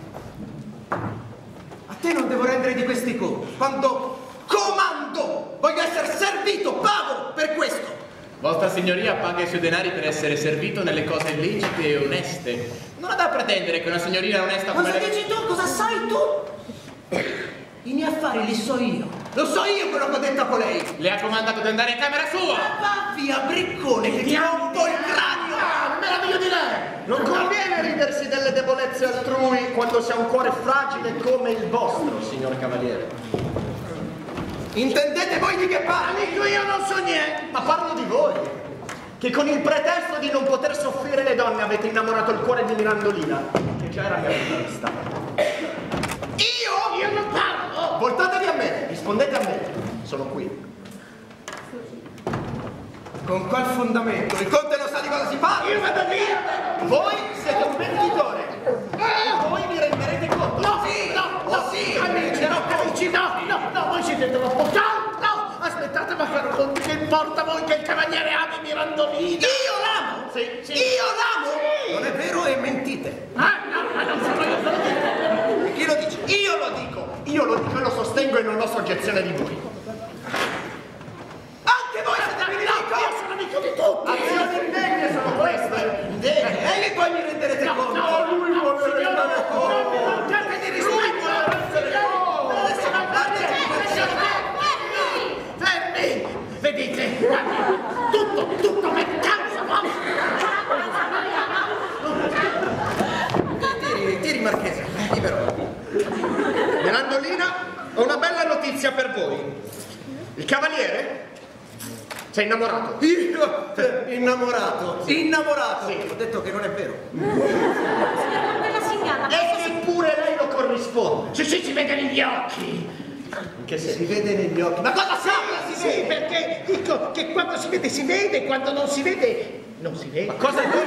A te non devo rendere di questi conti. Quando comando, voglio essere servito, pago per questo. Vostra signoria paga i suoi denari per essere servito nelle cose lecite e oneste. Non ha da pretendere che una signorina onesta come Cosa lei... dici tu? Cosa sai tu? I miei affari li so io. Lo so io quello che ho detto a colei. Le ha comandato di andare in camera sua! Va via, briccone, che ti rompo il cranio! Ah, meraviglio di lei! Non conviene ridersi delle debolezze altrui quando si ha un cuore fragile come il vostro, signor cavaliere. Intendete voi di che parli? Amico, io non so niente! Ma parlo di voi, che con il pretesto di non poter soffrire le donne avete innamorato il cuore di Mirandolina, che già era mia vista. Io? Io non parlo! Voltatevi a me, rispondete a me. Sono qui. Con qual fondamento? Il conte non sa di cosa si parla? Io vado via! Voi siete un mentitore. E voi vi renderete conto. No, sì, no, no, sì, amici, no, amici, no, no, no, voi siete troppo caldi, no, aspettate, ma fare conto che importa voi che il cavaliere ami Mirandolina? Io l'amo! Sì, sì. Io l'amo! Sì. Non è vero e mentite. Ah, no, ma non sono io, sono io. Chi lo dice? Io lo dico, io lo dico e lo sostengo e non ho soggezione di voi. Anche voi siete amici di No, io sono amico di tutti. Azioni indegne sono queste. Indegne. E poi mi renderete No, conto. no, lui vuole signore, rendere conto. Non mi mancate di rispetto. Adesso non fate- Fermi! Vedete? Tutto, tutto per causa vostra! Tiri, tiri Marchese, libero. Mirandolina, ho una bella notizia per voi. Il cavaliere si è innamorato. Io? Innamorato. Innamorato. Sì. Ho detto che non è vero. Signor Martella si inganna. E che pure lei lo corrisponde. Sì, sì, si vede negli occhi! In che Si senso? vede negli occhi. Ma cosa sa? Si Sì, vede? perché dico che quando si vede si vede, quando non si vede non si vede. Ma cosa vuoi?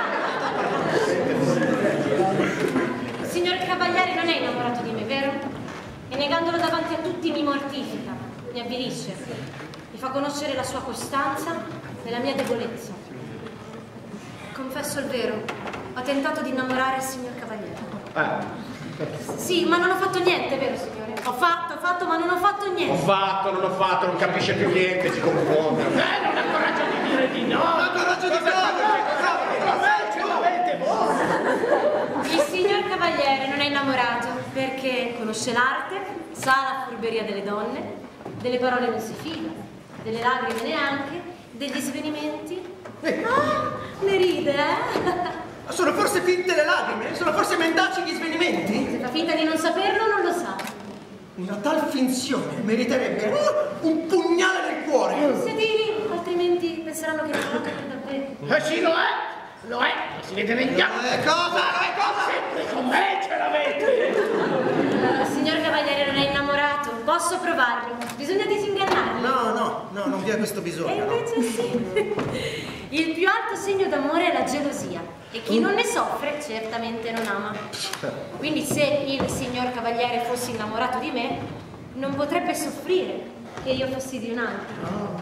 Il signor cavaliere non è innamorato di me, vero? E negandolo davanti a tutti mi mortifica, mi avvilisce, mi fa conoscere la sua costanza e la mia debolezza. confesso il vero. Ho tentato di innamorare il signor Cavaliere. Eh. Sì, ma non ho fatto niente, vero signore? Ho fatto, ho fatto, ma non ho fatto Ho niente. fatto, non ho fatto, non capisce più niente, si confonde. Eh, non ha coraggio di dire di no! Non ha coraggio di Il signor Cavaliere non è innamorato perché conosce l'arte, sa la furberia delle donne, delle parole non si fida, delle lacrime neanche, degli svenimenti. Ah, ne ride, eh? Sono forse finte le lacrime? Sono forse mendaci gli svenimenti? Se fa finta di non saperlo, non lo sa. Una tal finzione meriterebbe uh, un pugnale nel cuore. Sedili, altrimenti penseranno che non lo per davvero. Eh sì, lo è! Lo è! Lo si vede negli occhi! Eh, cosa? Eh, cosa? Sempre con me ce l'avete! Il signor Cavaliere non è innamorato. Posso provarlo. Bisogna disingannarlo. No, no, no, non vi è questo E bisogno. no. invece sì. Il più alto segno d'amore è la gelosia. E chi non ne soffre certamente non ama. Quindi se il signor Cavaliere fosse innamorato di me, non potrebbe soffrire che io fossi di un altro.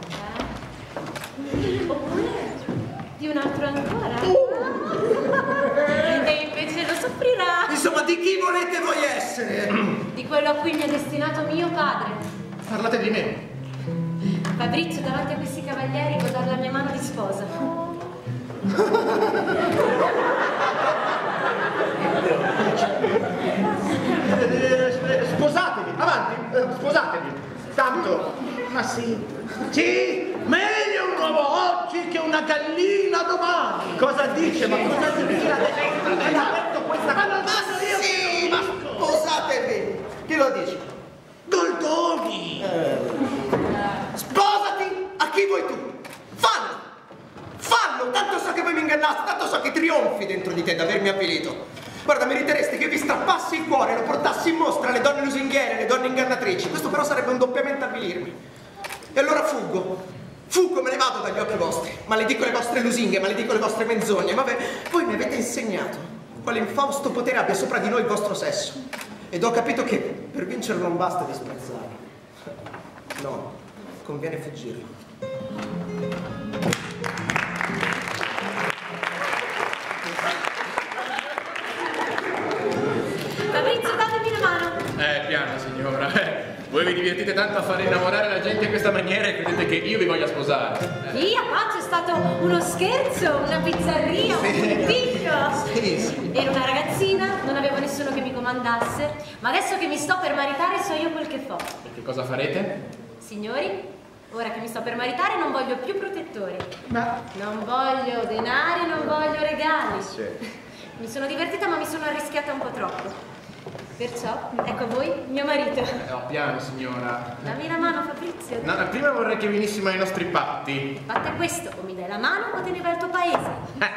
Eh? Oppure di un altro ancora. E invece lo soffrirà. Insomma, di chi volete voi essere? Di quello a cui mi ha destinato mio padre. Parlate di me. Fabrizio, davanti a questi cavalieri può dare la mia mano di sposa. Eh, Sposatevi, avanti, eh, sposatevi. Tanto. Ma sì, sì, meglio un uomo oggi che una gallina domani. Cosa dice? Ma cosa dice? Chi ha detto questa Ma non cosa? sono io che Sì, lo ma dico. sposatevi! Chi lo dice? Goldoni. Sposati a chi vuoi tu! Fallo! Fallo! Tanto so che voi mi ingannate, tanto so che trionfi dentro di te d'avermi avvilito. Guarda, meriteresti che vi strappassi il cuore e lo portassi in mostra alle donne lusinghiere, alle donne ingannatrici. Questo però sarebbe un doppiamente avvilirmi. E allora fuggo. Fuggo, me ne vado dagli occhi vostri. Maledico le vostre lusinghe, maledico le vostre menzogne. Vabbè, voi mi avete insegnato quale infausto potere abbia sopra di noi il vostro sesso. Ed ho capito che per vincerlo non basta disprezzarlo. No, conviene fuggirlo. Fabrizio, datemi la mano. Eh, piano signora, eh. Voi vi divertite tanto a fare innamorare la gente in questa maniera e credete che io vi voglia sposare. Eh. Via, qua c'è stato uno scherzo, una bizzarria, un puntiglio. Sì, sì. Ero una ragazzina, non avevo nessuno che mi comandasse, ma adesso che mi sto per maritare so io quel che fo. E che cosa farete? Signori, ora che mi sto per maritare non voglio più protettori. Ma Non voglio denari, non voglio regali. Sì. Mi sono divertita ma mi sono arrischiata un po' troppo. Perciò, ecco a voi, mio marito. No, piano signora. Dammi la mano, Fabrizio. No, no, prima vorrei che venissimo ai nostri patti. Fate questo, o mi dai la mano o te ne vai al tuo paese.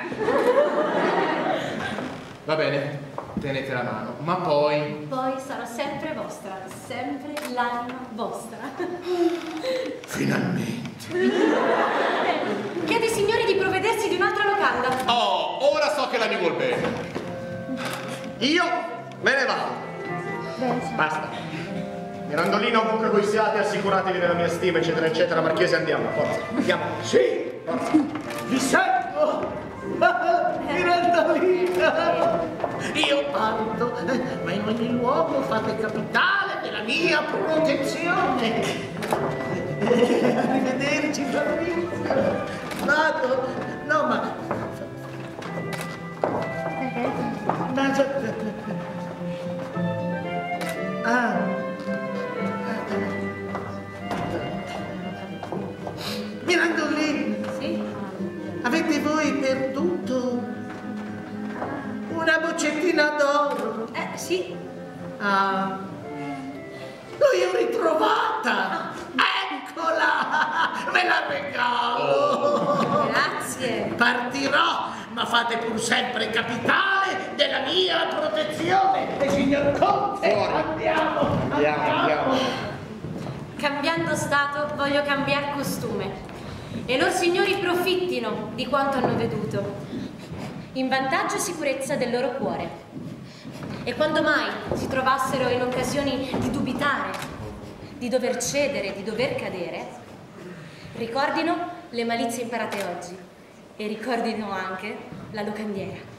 Va bene, tenete la mano, ma poi... Poi sarò sempre vostra, sempre l'anima vostra. Finalmente. Chiede ai signori di provvedersi di un'altra locanda. Oh, ora so che la mi vuol bene. Io me ne vado. Basta. Mirandolino, ovunque voi siate, assicuratevi della mia stima, eccetera, eccetera. Marchese, andiamo, forza. Andiamo. sì, Forza. vi servo. Mirandolina. Io parto, ma in ogni luogo fate capitale della mia protezione. Arrivederci, Fabrizio. Vado. No, ma... Ma già... Ah. Mirandolina, Sì? avete voi perduto una boccettina d'oro? Eh, sì. Ah, l'ho ritrovata! Eccola! Me la regalo! Grazie. Partirò, ma fate pur sempre capitale della mia protezione! E signor Conte, Fuori. andiamo! Andiamo, andiamo. Cambiando stato, voglio cambiare costume. E loro signori profittino di quanto hanno veduto, in vantaggio e sicurezza del loro cuore. E quando mai si trovassero in occasioni di dubitare, di dover cedere, di dover cadere, ricordino le malizie imparate oggi E ricordino anche la locandiera.